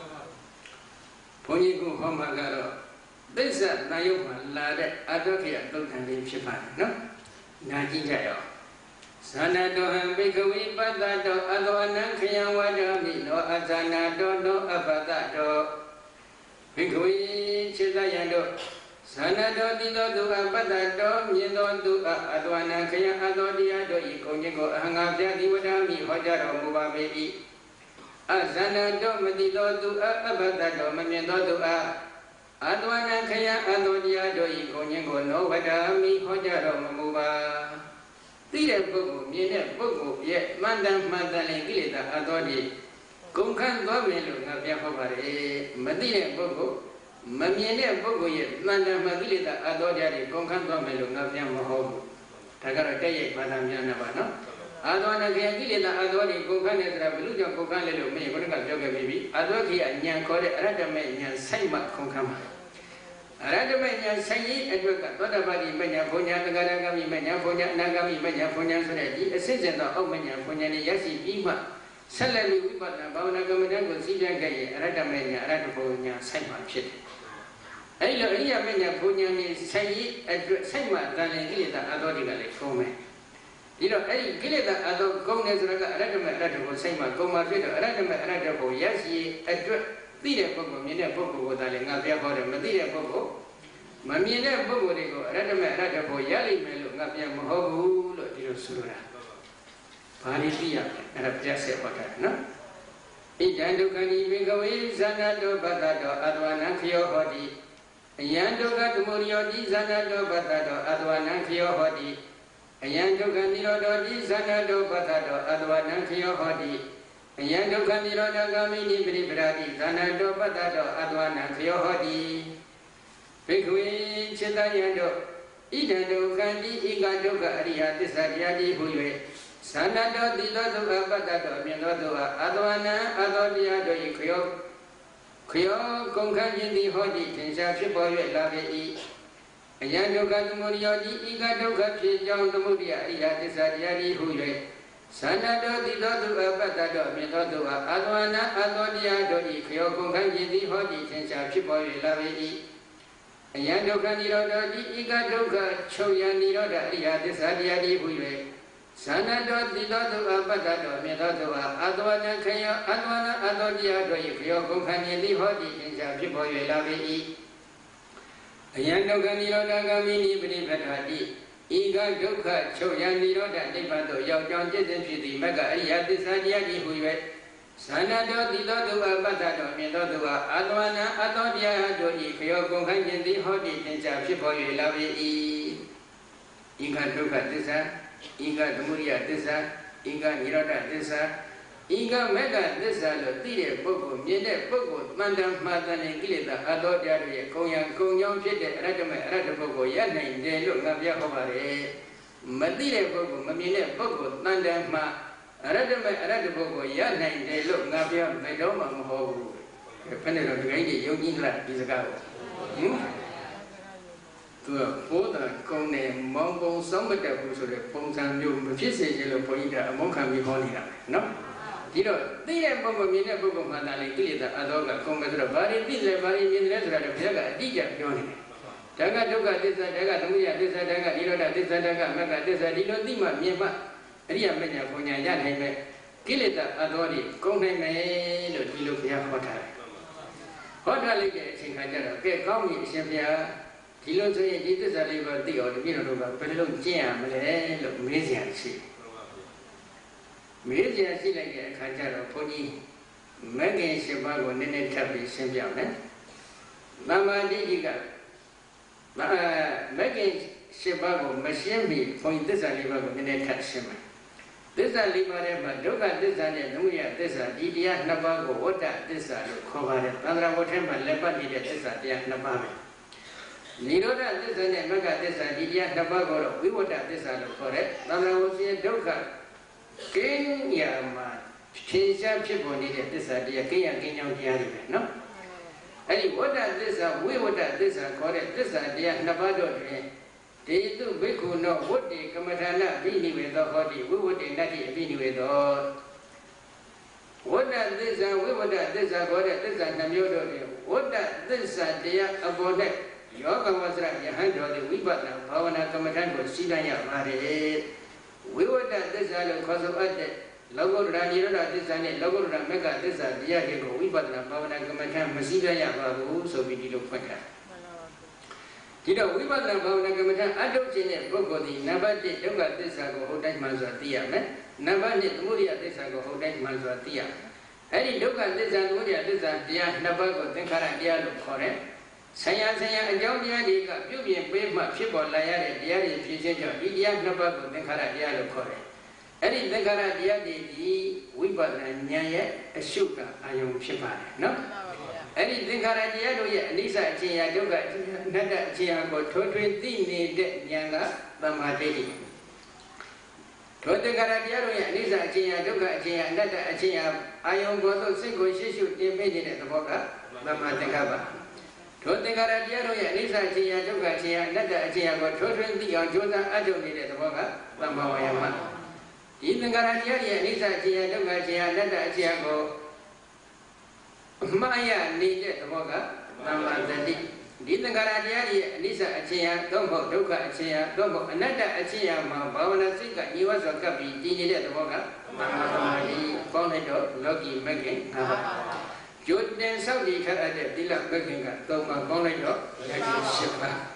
Ponigu Homagaro, this is Nayuma, Lade, Adokia, Duncan, Shipan, no? Najijayo. Sanado, Bikawi, Badado, Aloanakia, Wadami, no Azanado, no Abadado. Bikawi, Chizayando. Sanado, Dido, Abadado, Yendo, Aduanakia, Adodia, Ikonego, Hangabia, Diwadami, Hojaro, Mubabi. Azana do Madido do Abada do Mamendo do Adwana Kaya Adodia do Ikonyango no Vadami Hojaro Mamuba. Tire Bogu, Mine Bogu, yet Mandam Mandale Gilida Adodi. Kunkan Gomelu Nabiapare, Madine Bogu, Mamine Bogu yet Mandam Magilida Adodia, Kunkan Gomelu Nabiamaho. Tagara Day, Madam Yanavano. Adwana Gilida Adoni Kukan, Rabuja Kukan, me, Yoga baby, Adoki and Yan Kore, Radame, Yan Saima Kunkama. Radame Yan Sayi, Edwaka, Todabadi, Menya Ponya, Nagami, Menya Ponya, Nagami, Menya Ponya, Sonati, a season of Menya Ponya, Yasi, Bima, Salami, Wipa, Baunagamadan, Sija Gay, Radamania, Radaponia, Saima Chit. Aya Menya Ponya, Sayi, Saima, Gilida Adodiga, Fome. You know, I get that I don't go as a radical same Goma Fido, radical, yes, ye, a theatre book, Mina Boko, Dalinga, Madia Boko, Mamina Boko, radical, Yali Melu, Napia Mohobu, Sura. Panitia, and a Jesse Potter, no? Ijandu can even go in Zanado, Badado, Adwanakio Hodi, Yandoga to Muriodi, Zanado, Badado, Adwanakio Hodi. Ayando Ganiro di Zanado Batado, Adwanakio Hodi. Ayando Ganiro da Gamini Bribradi, Zanado Batado, Adwanakio Hodi. Pigui Chitayando, Idando Gandhi, Igando Garia, Tisadiadi Huye. Sanado di Lodo Batado, Minodo, Adwana, Adodia do Ikio. Kyo Konkanji di Hodi, Tinsha Chiboy, Lave. Ayando Gatumuriodi, Igadoka, John the Mudia, Yatisadiadi Huye. Sanado di Lodu Abatado, Minodo, Adwana, Adodia do Ikio Konkanji di Hodi, Tinsha Chiboy, Lave. ယံဒုက္ခនិရောဓတိဧကဒုက္ခချုပ်ရនិရောဓအရိယသစ္စာတရားဒီဟု၍ဇာနတောတိတောသူအပတ္တတောမြေသောသူအာသဝနခယောအာသဝနအတောတရားတို့၏ခယောကုန်ခဏိတိဟောတိသင်္ချာဖြစ်ပေါ်၍လာပေ၏အယံဒုက္ခនិရောဓဂามိနိပရိပတ္ထာတိဧကဒုက္ခချုပ်ရនិရောဓနိဗ္ဗာန်သို့ရောက်ကြောင်းจิตစဉ်ဖြစ်သည့်မဂ္ဂအရိယသစ္စာတရားဒီဟု၍ဇာနတောတိတောသူအပတ္တတောမြေသောသူအာသဝနအတောတရားတို့၏ခယောကုန်ခဏိတိဟောတိသင်္ချာဖြစ်ပေါ်၍လာပေ၏ဧကဒုက္ခသစ္စာဧကသမုဒယသစ္စာဧကនិရောဓသစ္စာဧကမဂ္ဂသစ္စာလို့သိတဲ့ပုဂ္ဂိုလ်မြင်တဲ့ပုဂ္ဂိုလ်တန်တန်မှားတဲ့ကိလေသာအတောတရားတွေရဲ့ကုံရံကုံကြောင်းဖြစ်တဲ့အရတ္တမေအရတ္တပုဂ္ဂိုလ်ရနိုင်တယ်လို့ငါပြဟောပါတယ်မသိတဲ့ပုဂ္ဂိုလ်မမြင်တဲ့ပုဂ္ဂိုလ်တန်တန်မှားအရတ္တမေအရတ္တပုဂ္ဂိုလ်ရနိုင်တယ်လို့ငါပြဘယ်တော့မှမဟောဘူးဘယ်နဲ့တော့ဒီကိန်းကြီးယုံကြည်လားဒီစကားကိုသူကပိုးတာကုံနဲ့မောင်းပုံစောင့်မတက်ဘူးဆိုတဲ့ပုံစံမျိုးမဖြစ်စေချင်လို့ဘုန်းကြီးကအမောခံပြီးဟောနေတာပဲနော်ဒီတော့သိတဲ့ပုဂ္ဂိုလ်မြင်တဲ့ပုဂ္ဂိုလ်မှသာလေကိလေသာအသောကကုံမဲ့ဆိုတော့ဘာတွေသိတယ်ဘာတွေမြင်တယ်ဆိုတာတော့ဘုရားကအတိအကျပြောနေတယ်ဒါကဒုက္ခသစ္စာဒါကသမုဒယသစ္စာဒါကនិရောဓသစ္စာဒါကမဂ္ဂသစ္စာဒီလိုသိမှမြင်မှအရိယမဉ္ဇဉ်ပုံညာရနိုင်မယ်ကိလေသာအသောတွေကုံနိုင်မယ်လို့ဒီလိုဘုရားဟောထားတယ်ဟောထားလိုက်တဲ့အချိန်ခါကျတော့ကဲကောင်းပြီအရှင်ဘုရားဒီလိုဆိုရင်ဒီသစ္စာလေးပါသိအောင်တပည့်တော်တို့ကဘယ်လိုကျင့်ရမလဲလို့မေးစရာရှိမေးစရာရှိလိုက်တဲ့အခါကျတော့ဘုန်းကြီးမဂ္ဂင်၈ပါးကိုနည်းနည်းထပ်ပြီးရှင်းပြမယ်။သမ္မာဒိဋ္ဌိကမဂ္ဂင်၈ပါးကိုမရှင်းမီဘုန်းကြီးသစ္စာလေးပါးကိုနည်းနည်းထပ်ရှင်းမယ်။သစ္စာလေးပါးထဲမှာဒုက္ခသစ္စာနဲ့သမုဒယသစ္စာဒီတရားနှစ်ပါးကိုဝတ္တသစ္စာလို့ခေါ်ပါတယ်။သံဃာဝတ္ထဲမှာလက်ပတ်နေတဲ့သစ္စာတရားနှစ်ပါးပဲ။និရောဓသစ္စာနဲ့မဂ္ဂသစ္စာဒီတရားနှစ်ပါးကိုတော့ဝိဝတ္တသစ္စာလို့ခေါ်တယ်။သံဃာဝတ္ထဲဒုက္ခကိညာမှာဖြေရှားဖြစ်ပေါ်နေတဲ့သစ္စာတရားကိညာကိညာတရားတွေပဲနော်အဲ့ဒီဝတ္တသစ္စာဝိဝတ္တသစ္စာခေါ်တဲ့သစ္စာတရားနှစ်ပါးတို့တွင်ဒေတုဘိက္ခုနောဝတ္တေကမ္မထာနအဘိနိဝေသောဟောတိဝိဝတ္တေနတ္တိအဘိနိဝေသောဝတ္တသစ္စာဝိဝတ္တသစ္စာခေါ်တဲ့သစ္စာနှမျိုးတို့တွင်ဝတ္တသစ္စာတရားအပေါ်၌ယောဂဝဆရယဟန်တော်သည်ဝိပဿနာဘာဝနာကမ္မထာကိုရှိတတ်ရပါတယ်ဝိဝတ္တသစ္စာလို့ခေါ်ဆိုအပ်တဲ့လောကုတ္တရာនិရောဓသစ္စာနဲ့လောကုတ္တရာမဂ္ဂသစ္စာတရားတွေကိုဝိပဿနာဘာဝနာကမ္မထာမရှိကြရပါဘူးဆိုပြီးဒီလိုဖွင့်ထားဒီတော့ဝိပဿနာဘာဝနာကမ္မထာအထုတ်ခြင်းတဲ့ပုဂ္ဂိုလ်ဒီနံပါတ်1ဒုက္ခသစ္စာကိုဟုတ်တိုင်းမှန်စွာသိရမယ်နံပါတ်2သမုဒယသစ္စာကိုဟုတ်တိုင်းမှန်စွာသိရမယ်အဲ့ဒီဒုက္ခသစ္စာသမုဒယသစ္စာတရားနှစ်ပါးကိုသင်္ခါရတရားလို့ခေါ်တယ်ဆရာအကြောင်းတရားတွေကပြုပြင်ပေးမှဖြစ်ပေါ်လာရတဲ့တရားတွေဖြစ်ခြင်းကြောင့်ဒီတရားနှစ်ပါးကိုသင်္ခါရတရားလို့ခေါ်တယ်။အဲ့ဒီသင်္ခါရတရားတွေဒီဝိပဿနာဉာဏ်ရဲ့အရှုကအာယုံဖြစ်ပါတယ်နော်။အဲ့ဒီသင်္ခါရတရားတို့ရဲ့အနိစ္စအချင်းရာဒုက္ခအနတ္တအချင်းရာကိုထိုးထွင်းသိနေတဲ့ဉာဏ်ကသမ္မာဒိဋ္ဌိ။ထိုသင်္ခါရတရားတို့ရဲ့အနိစ္စအချင်းရာဒုက္ခအချင်းရာအနတ္တအချင်းရာအာယုံကိုသို့စိတ်ကိုရှေ့ရှုတင်ပေးနေတဲ့သဘောကသမ္မာသင်္ကပ္ပထိုသင်္ခါရတရားတို့ရဲ့အနိစ္စအချင်းရာဒုက္ခအချင်းရာအနတ္တအချင်းရာကိုထိုးထွင်းသိအောင်ကြိုးစားအထုတ်နေတဲ့သဘောကသမ္မာဝါယာမဒီသင်္ခါရတရားရဲ့အနိစ္စအချင်းရာဒုက္ခအချင်းရာအနတ္တအချင်းရာကိုမှားရနေတဲ့သဘောကသမ္မာသတိဒီသင်္ခါရတရားရဲ့အနိစ္စအချင်းရာသို့မဟုတ်ဒုက္ခအချင်းရာသို့မဟုတ်အနတ္တအချင်းရာမှာဘာဝနာစိတ်ကညီဝတ်စွာကပ်ပြီးတည်နေတဲ့သဘောကသမ္မာသမာဓိပေါင်းလိုက်တော့လောကီမဂ္ဂင်၅ပါးကျိုးတင်ဆောက်တည်ထားတဲ့သီလမဂ္ဂင်က၃ပါးပေါင်းလိုက်တော့မဂ္ဂင်၈ပါး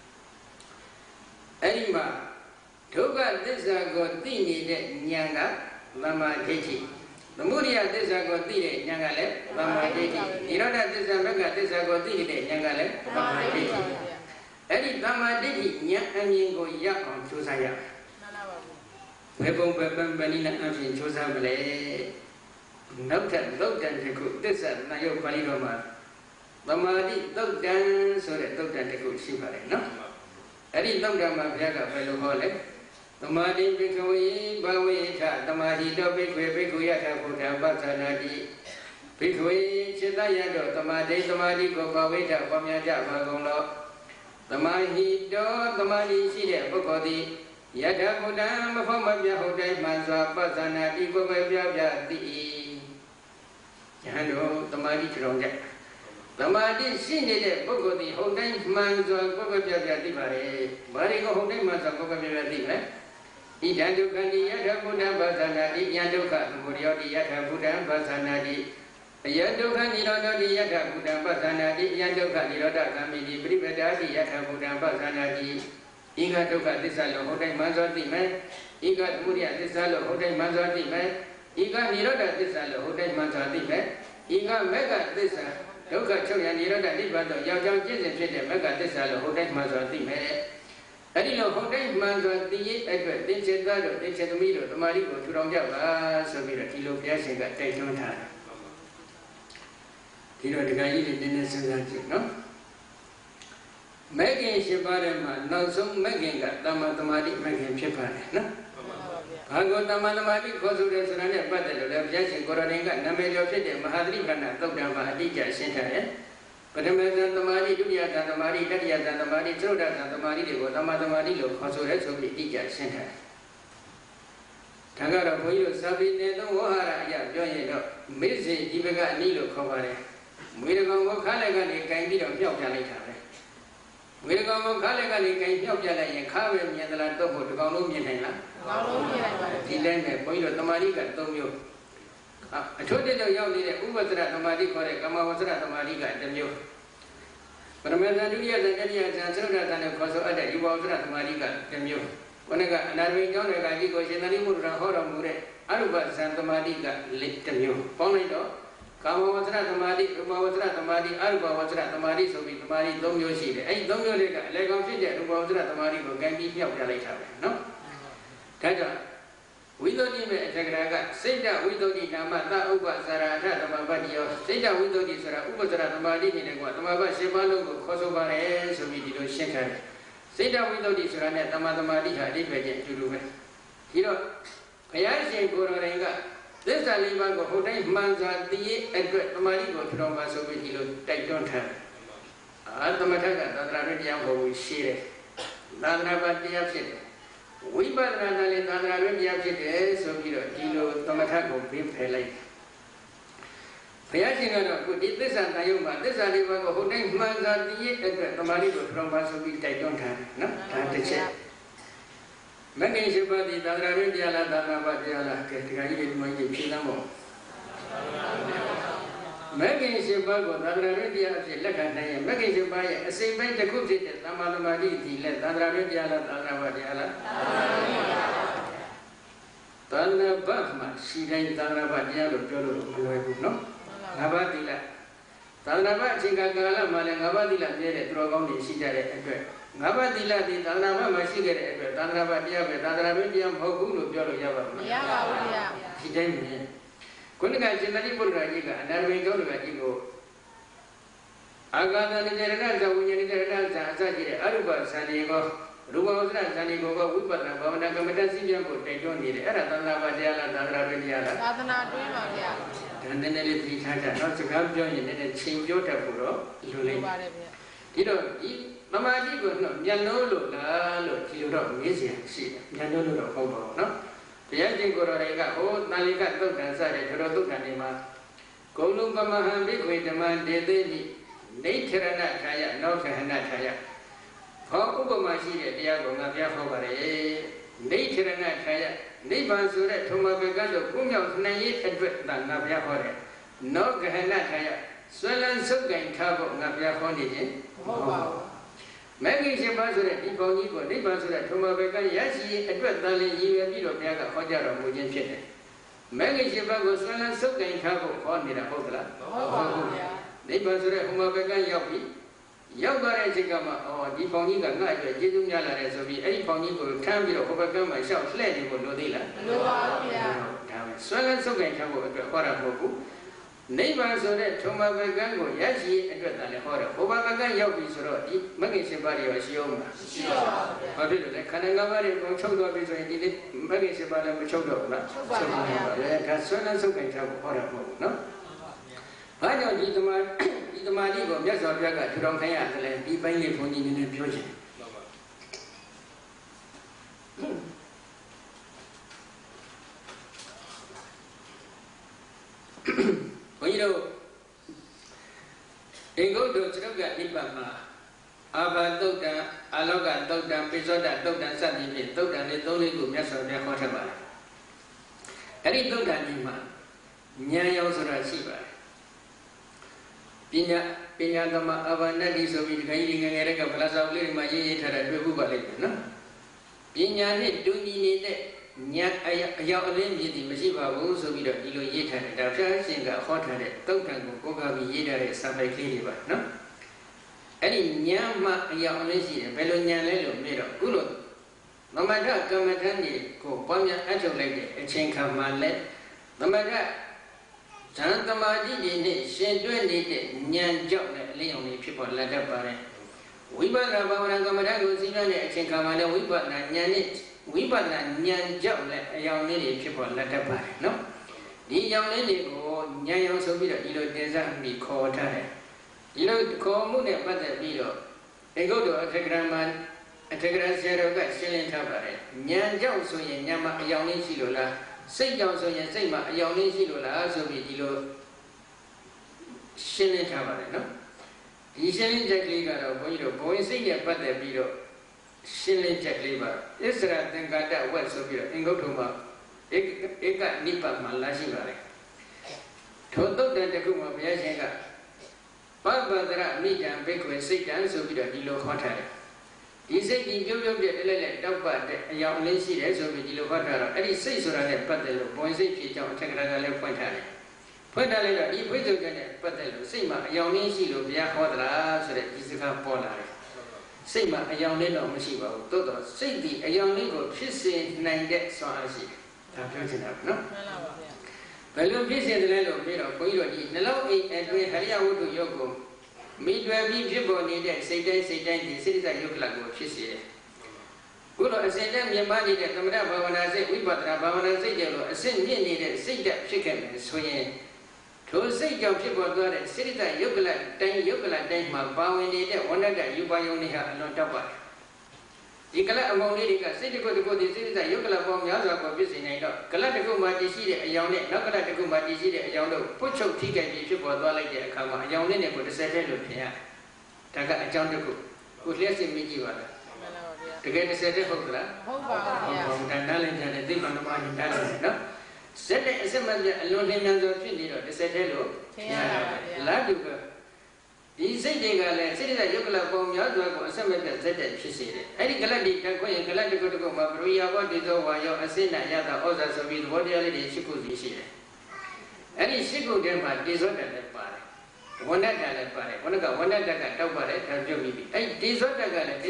အဲ့ဒီမှာဒုက္ခသစ္စာကိုသိနေတဲ့ဉာဏ်ကသမ္မာဒိဋ္ဌိသမုဒယသစ္စာကိုသိတဲ့ဉာဏ်ကလည်းသမ္မာဒိဋ္ဌိនិရောဓသစ္စာမဂ္ဂသစ္စာကိုသိနေတဲ့ဉာဏ်ကလည်းသမ္မာဒိဋ္ဌိအဲ့ဒီသမ္မာဒိဋ္ဌိဉာဏ်အမြင်ကိုရအောင်ကြိုးစားရဘယ်ပုံပဲပန်းပဏိနာအဖြစ်ကြိုးစားမလဲနောက်ထပ်သုတ်တန်တစ်ခုသစ္စာနာယုတ်ပါဠိတော်မှာသမာဓိသုတ်တန်ဆိုတဲ့သုတ်တန်တစ်ခုရှိပါတယ်နော်အဲ့ဒီသုတ်တန်မှာဘုရားကဘယ်လိုဟောလဲသမာဓိဘိက္ခဝေဘဝေထသမာဓိတောဘိက္ခေဘိက္ခုယထဘုဒ္ဓပသနာတိဘိက္ခဝေစေတယတောသမာဓိသမာဓိကိုဘဝေထပေါ်များကြပါကုန်လောသမာဟိတောသမာဓိရှိတဲ့ပုဂ္ဂိုလ်သည်ယထဘုဒ္ဓမဖို့မပြဟုတ်တိုင်းမှစွာပသနာတိကိုပဲပြပြသိယဟန်တို့သမာဓိကြောင့်ကြ Tamadi sini pokok di hotel manzo pokok biasa di bare. Bare ko hotel manzo pokok biasa di bare. Di jandukan di ada Buddha bahasa di jandukan kemudian di ada Buddha bahasa di jandukan di roda di ada Buddha bahasa di jandukan di roda kami di pribadi di ada Buddha bahasa di ingat duka desa lo hotel manzo di bare. Ingat kemudian desa lo hotel manzo di bare. Ingat di roda desa lo hotel manzo di bare. Ingat mereka desa Duka Choya Niroda Nibato Yajang Jizim Pite Mega Desa lo hotel manzo di mere. Adi lo hotel manzo di edwe dinche dado dinche dumiro tamari ko turong jaba sabira kilo piasin ka taiton tha. Kilo dekayi ni nene sansan chi no. Megin shibare ma nausong megin ka tama tamari megin phit phare no. Bago tama tamari khosu de sarane patte lo le piasin kororin ka name lo phit de Mahadri Prana Tokta ma adija shin thare. Padamasan tamari dunia dan tamari tadiya dan tamari ceroda dan tamari deko tama tamari lo khoso re sobi tija shin thare. Thangara boi lo sabi ne no wahara aya pyo yin do mese jibaka ani lo khaw pare. Mwe de kaung ko kha lai ka ni kain pi do phyauk pya lai tha be. Mwe de kaung ko kha lai ka ni kain phyauk pya lai yin kha be myen dala tok ho takaung lo myen nain la. Takaung lo myen nain pa. Di lai ne boi lo tamari ka 3 myo. A chot de lo yaw ni de Upasara tamari kho de Kamawasara tamari ka 1 myo. Paramasan duniya dan tadiya dan ceroda dan khoso ada Yubawasara tamari ka 1 myo. Konaga anarvin jaung de ka ji ko Shinari Murra ho ro mu de Arupa san tamari ka 1 myo. Paung lai do Kamawasara tamari Rupawasara tamari Arupawasara tamari so bi tamari 3 myo shi de. Ai 3 myo le ka le kaung phit de Rupawasara tamari ko kain pi phyauk pya lai tha be no. Da jaw Widodi me Jagraga, Seda Widodi Nama, Upa Sarata, Tamabadio, Seda Widodi Sara, Upasara Tamadi, Tamaba, Sebalo, Kosobare, Sovido Shekar, Seda Widodi Sarana, Tamadamadi, Hadipet, Julume. Hiro, Kayashi Gorenga, this Alibango, Hotel Manza, the Edward Tamarigo, Troma, Sovitilo, Taiton Tan. Altamataga, Tandradiam, who is Shire, Nandrabadia City. Wibadana le Tandra Rabia Pite, so Kilo Tomatago, Pim Pelay. Payashingano could eat this and Tayuma, this Alibango, who named Manza, the Tamarigo from Basobi Taiton Tan, no? Time to check. Making Shibadi, Tandra Rabia, Tandra Badiala, Katika, Moji Pinamo. Making Shibago, Tandra Rabia, Lekana, making Shibaya, a same way to cook it, Tamadamadi, let Tandra Rabia, Tandra Badiala. Tandra Batma, she named Tandra Badiala, Jolo, no? Nabadila. Tandra Batinga, Malangabadila, Drogon, she did it. Nabadila, the Tandra Mashigare, Tandra Badia, Tandra Rabia, Hoku, Jolo Yava. She named Kunika General Purajiga, and I will go to Gajigo. Agana Nederana, Winnerana, Zaki, Aruba, Sanigo, Ruba, Sanigo, Upana, Bavana, Kamatasian, they don't need Eratana, Vadiala, Tandra, and then the three times not to come join and change your tapuro. You don't eat Mamadi, Yanolo, Lalo, Kilo, Missy, Yanolo, Hobo, no? Pianjing Gorega, old Nalika took and said, Rotukanima. Kolum Pamahambi, with the man did nature and Nataya, no Kahanataya. For Ubamashi, Diago, Navia Hobare, nature and Nataya, Niban Sura, Tomabagando, Kumya, Nayet, and Navia Hore. No Kahanataya, Swellan Suga in Cabo, Navia Honey. Maggie Shibasura, Nipo, Nibasura, Tomabeka, Yashi, Edward Dali, Yiva, Piaga, Hojara, Mujin Chit. Maggie Shibago, Swellan Suga in Cabo, Honda, Hogla. Nibasura, Humabeka, Yapi, Yabara Chigama, or Diponiga, Jidumala, so be any ponico, Tambiro, Hobaka, myself, Lady, or Lodilla. Swellan Suga in Cabo, Horaboku. Neighbors of that Tomabagango, Yashi, and Hora, Obagan Yogi Soroti, Magishabari or Shioma. How did the Kanagavari from Chodo between Magishabara and Chodo? That's one and so can have Hora, no? I don't need the Madigo, just of Yaga, to don't pay out the land, be banging for in the future. Ingodo Truga Nipama Aba Doda, Aloga Doda, Pisoda, Doda, Sadi, Doda, the Doligu, Meso, the Hotaba. Any Doda Nima, Nyaya Surasiba. Pina, Pinagama, Ava Nadis of guiding and Erika Plaza, my Yeta, Rebuba, no? Pina, doing it, Nyak Ayalin, the Masiva, also with a Ilo Yeta, Dapsha, Singa, Hotter, Dotan, Goga, Yeta, Sabai Kliva, no? Any Nyama Yaonesi, Belonia Lelo, Mero, Gulo. No matter Kamatani, Ko Pamia Atolate, a Chenka Malet, no matter Santa Mardi, Shendwin, Nyan Job, Leon, people let up by it. We bought about Gamadago, Zinane, Chenka Mala, we bought Nyanit, we bought Nyan Job, a young lady, people let up by it. No? The young lady go, Nyan also be a little desert be called her. You know, call Moon and Mother Beetle. They go to a Tegraman, a Tegra Zero got selling tablet. Nyan Johnson and Yama Yawni Silula, Saint Johnson and Sama Yawni Silula, also be Dilo selling tablet, no? He selling Jack Liga, boy, sing a Mother Beetle, selling Jack Liver. This rat then got that well so good, and go to Ma. It got Nipa Malashivare. Toto then the Kuma Biasanga. Barbara Mijan Beque Satan so be the Dilo Hotter. He said in Jojo de Dogba, a young lazy as of the Dilo Hotter, and he says so that Patelo, boys, if you don't take another point at it. Point a letter, he put it Patelo, Sima, a young lazy of Via Hodra, so that is a polar. Sima, a young little machine, Toto, say the a young little, she said 9 decks so I see. I'm no? Belum bisa dilalu, pero koiro di nalau itu hari awal tu yogo, midway people ni dek sedai di sini saya yog lagu sisi. Kalau sedai memang ni dek, kemudian bawa nasi, wibatra bawa nasi jelo, sen ni dek sedai chicken soye. Terus sedai people tu ada sini saya yog lagu, mak bawa ni dek, orang dek yubayong ni ha non dapat. Jika among ni dekat, saya juga di sini saya kalau bawa miasa apa bisnis ni dah. Kalau dekat mati sih dek yang ni, nak kalau dekat mati sih dek yang tu, pucuk tiga je cuba dua lagi dek kamu. Yang ni pun settle lupa. Tak yang dekat, kuliah sih miji wala. Dekat settle hook lah. Dan dalam jadi di mana mana dalam, no? Settle sebenarnya alun yang tu sini dah settle lu. Lalu ke? Di sini kalau saya juga bawa miasa apa sebenarnya settle sih. Hari kalau di kalau dekat mahu apa di tu wajah asyik nak jatuh, orang sebut wajah ni siku di sini. Hari siku dia mah di sana lepas, warna dah lepas, warna dah tahu pada terjun ini. Di sana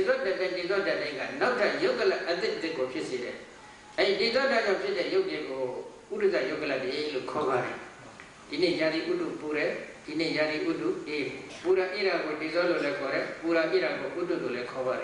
kan, nak tak juga ada dekat sini. Di sana jauh sini juga urus juga di luar. Ini jadi urus pura. Ini jadi udu, pura ira ko disolo le kore, pura ira ko udu le khobare.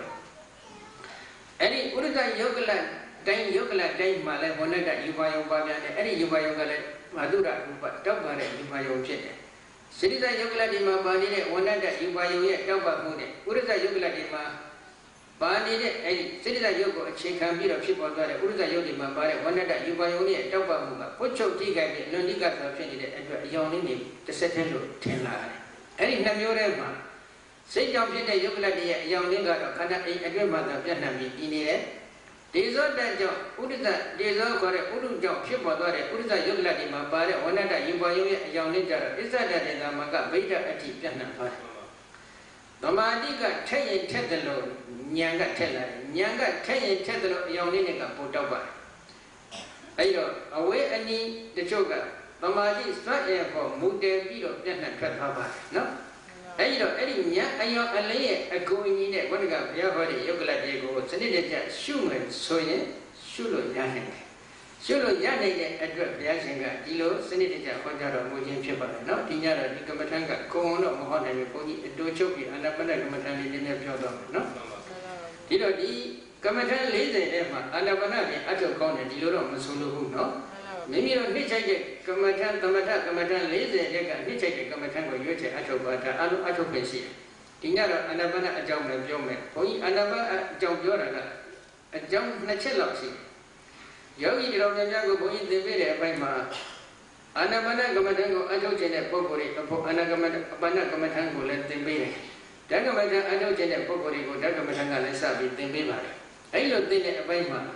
Eri urutan yogla dai male hone da yubayong ba bya ne, eri yubayong gale madura rupa tabbare yubayong phit ne. Sirita yogla di ma ba ni ne hone da yubayong ye tabba mu ne. Urutan yogla di ma ba ni ne eri sirita yog ko achin khan pi ro phit paw twa de urutan yog di ma ba de hone da yubayong ye tabba mu ga puchuk ti kai bi lon di ka so phit ni de atwa ayong ni ne Set lo tenla. Any namure ma. Say jump in the yoga, young nigger, Kana, a good mother, Vietnam, in it. Desert that job, Uda, desert for a Udu job, ship or Uda yoga, my body, one of the Yubayo, young nigger, is that in the Maga, Beta, at Vietnam. The Madiga, Tay and Tetelo, Nyanga Teller, Nyanga, Tay and Tetelo, young nigger, put over. I don't away any the joker. Mamadi struck air for Mude Bido, then a cut papa. No? I don't any young, I lay a going in it, one got Yabadi, Yoga Diego, Sanita, Schumann, Soye, Shulo Yanek. Shulo Yanek, address Yasanga, Dilo, Sanita, Hojaro, Mujin Chipa, not Tiara, Nikamatanga, Kono, Mohon, and Dochoki, and Abana Matani, the Nepiodo, no? Dilo di Kamatan lazy, Anabana, Ato Corner, Dilo, Masulu, no? Maybe on which I get Kamatan lazy, which I get Kamatan or Yoche Atobata, Atopensi. Tinara, Anabana, a jump of Jome, Poi, Anaba, jump Yorana, a jump Nacheloxi. Yogi on the Jago Boy, the Vere by Ma Anamana Gamatango, Adojene Pokori, Anagama Gamatango, let them be. Dagamata, Adojene Pokori, Dagamatanga, let Sabi, then be by. I don't think a Baima.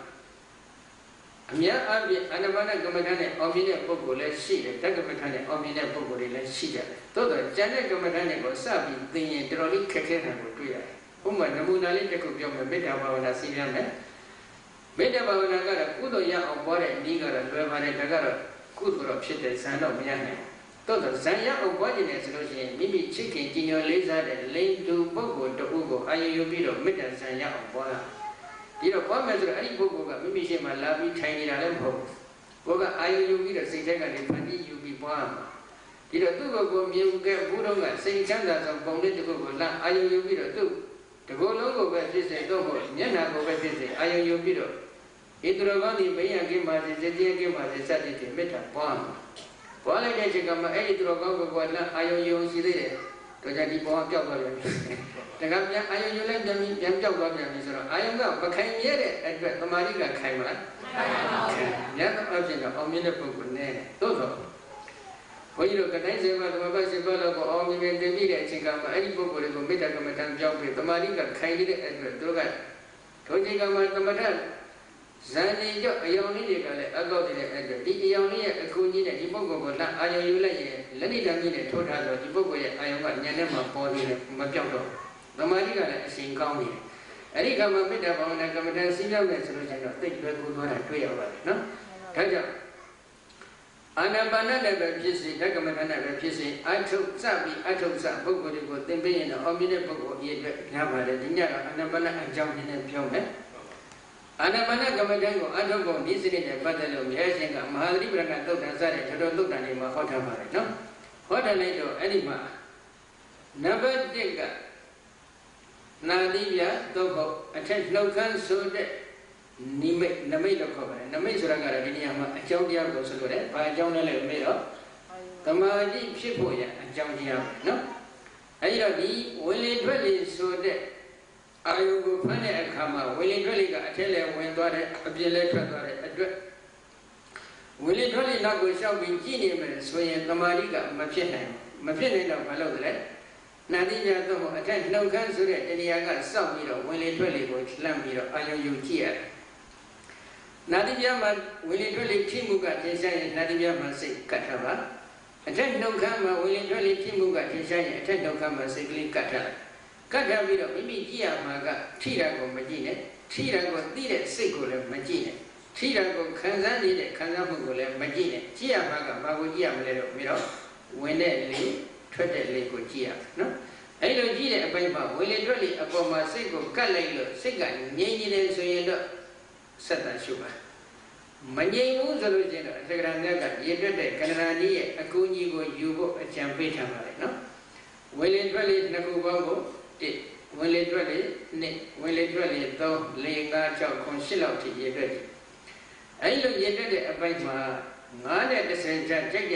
Amia Abi, Anamana Gamatane, Omine Poko, let's see, Dagamatane, Omine Pokori, let's see that. Todo, Janet Gamatane, or Sabi, the Droli Kakana, would Uma, the Munali, the Kubium, Beta Bavana, Sina, Beta Bavana, Kudoya, or Bore, Nigar, and Bavana, Tagara. Good for a shit and son of Yana. Total Saya or Bodiness Rosin, maybe chicken, Gino Lizard, and lane to Bogo, to Ugo, Ayubido, Meta Saya or Bola. You know, one measure, any Bogo, maybe she might love you tiny lampo. Boga Ayubido, Satan, and Pandi, you be bomb. You know, Tugo, you get Budonga, Saint Chandas of Political, Ayubido, too. To go logo by this and Dogo, Yana go by this, Ayubido. Idrogani Bayan gave my Zedia gave my Saturday meta bomb. While I get a Idrogo, I owe you see there. To Jadi Bomb Jabber. The Gambia, I owe you let them in Jabber. I am not, but came here at the Mariga Kaima. Never option of Omnipotent name. Toto. When you look at the Mabasi all the men they meet and think of any book will go better come and jump with the Mariga kindly at the Droga. Tojigama the Madame. Zani Yoni, I got it. The Yoni, a Kuni, the Bogo, Ayula, Lenny Damine, Total, the Bogo, I am a Yanema for the Majato. The Mariga is in county. Any government about a government senior resolution of think the good one at 3 hours. No? Kaja Anabana never kissing, Dagamana never kissing. I took Sabi, I took Sam Bogo, then being a omnibus book, Yama, the Dinya, Anabana, and jumping in Piome. Anamana Gamadango, Adogo, listening at Badalo, Yasing, Mahali Branato, Nazare, to look at him, Hota, no? Hota Nato, Anima. Never digger. Nadia, Dogo, attend no can so that Namelo cover, Namesuranga, a Jodia goes to it by Jonah Melo. The Mahdi Shipoya, and Jodia, no? I don't will it really so that. I will go find a comma. Will it really tell you when a letter address? Will it really not go shopping genius, swaying the Mariga, Machine of Malogre? Nadia don't attend no cancer at any other song, will it really go Lambido, I know you here. Nadia will it really Timuga, Nadia Masi, Katava? Attend no comma, will it really Timuga, attend no comma, say Katava. Katavido, maybe Gia Maga, Tirago Magine, Tirago did Secular Magine, Tirago Kanzani, Kanamugo Magine, Gia Maga, Magugia Miro, when they live, treated Lego Gia, no? I don't get a Bible, will it really upon my Sego, Kalalo, Sigan, Yanny, so you know, Satan Sugar. Manye Uzalogena, Segranaga, Yedde, Canani, a Kunigo, Yugo, a champagne, no? Will it really Nakubango? When literally, though laying out your concealed yet. I look yet about my at the same time, Jack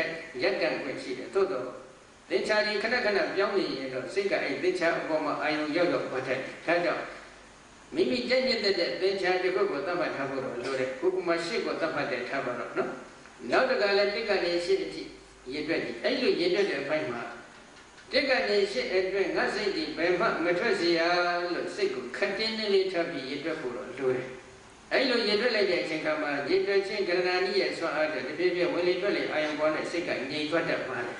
and Quincy, Toto. Then Charlie Kanakana, Johnny, and Siga, and the child of I know Yellow, but I maybe Jenny that then Charlie Cook was not my tabor, Lord, my ship was not my tabor, no? Now the Galactic and the city, yet ready. I look yet about my. Take a nation and drink nothing, Bema, Matrasia, Siku, continually to be a double. I know you really can come out, you don't think Granani as far as the baby will literally, I am born a sick and need what that one.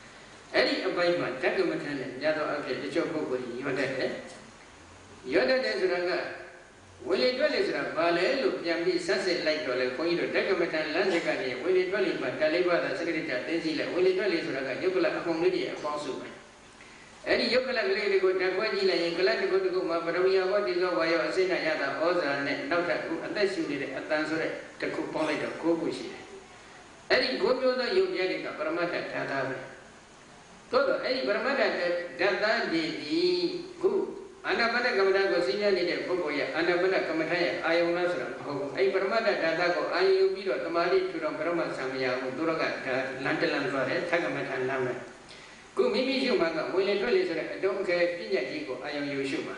Any abatement, Tagaman and Yado Abject, the Choco, you're dead. You're dead, will it really is a ballet, look, Yambi, sunset like Dollar, for you to Tagaman and Lanzagani, will it really, but Taliba, the secretary, will it really is a Yokola community, a false. Any Yokola lady go to Guadilla and collect go to go, but we are what is over your Senayata, Oza, and not unless you did a dancer to cook polite of Kobushi. Any good you get it, Paramata Tata. Toto, any Paramata Tata the good. Anabana Gamada senior needed Popoya, Anabana Kamataya, Ionasra, a Paramata Tatago, Ayubido, Tamari to Rama Samia, Duraga, Lantalan Fare, Tagamatan Lama. Maybe you will it don't care, Pinatico, I am you Shuma.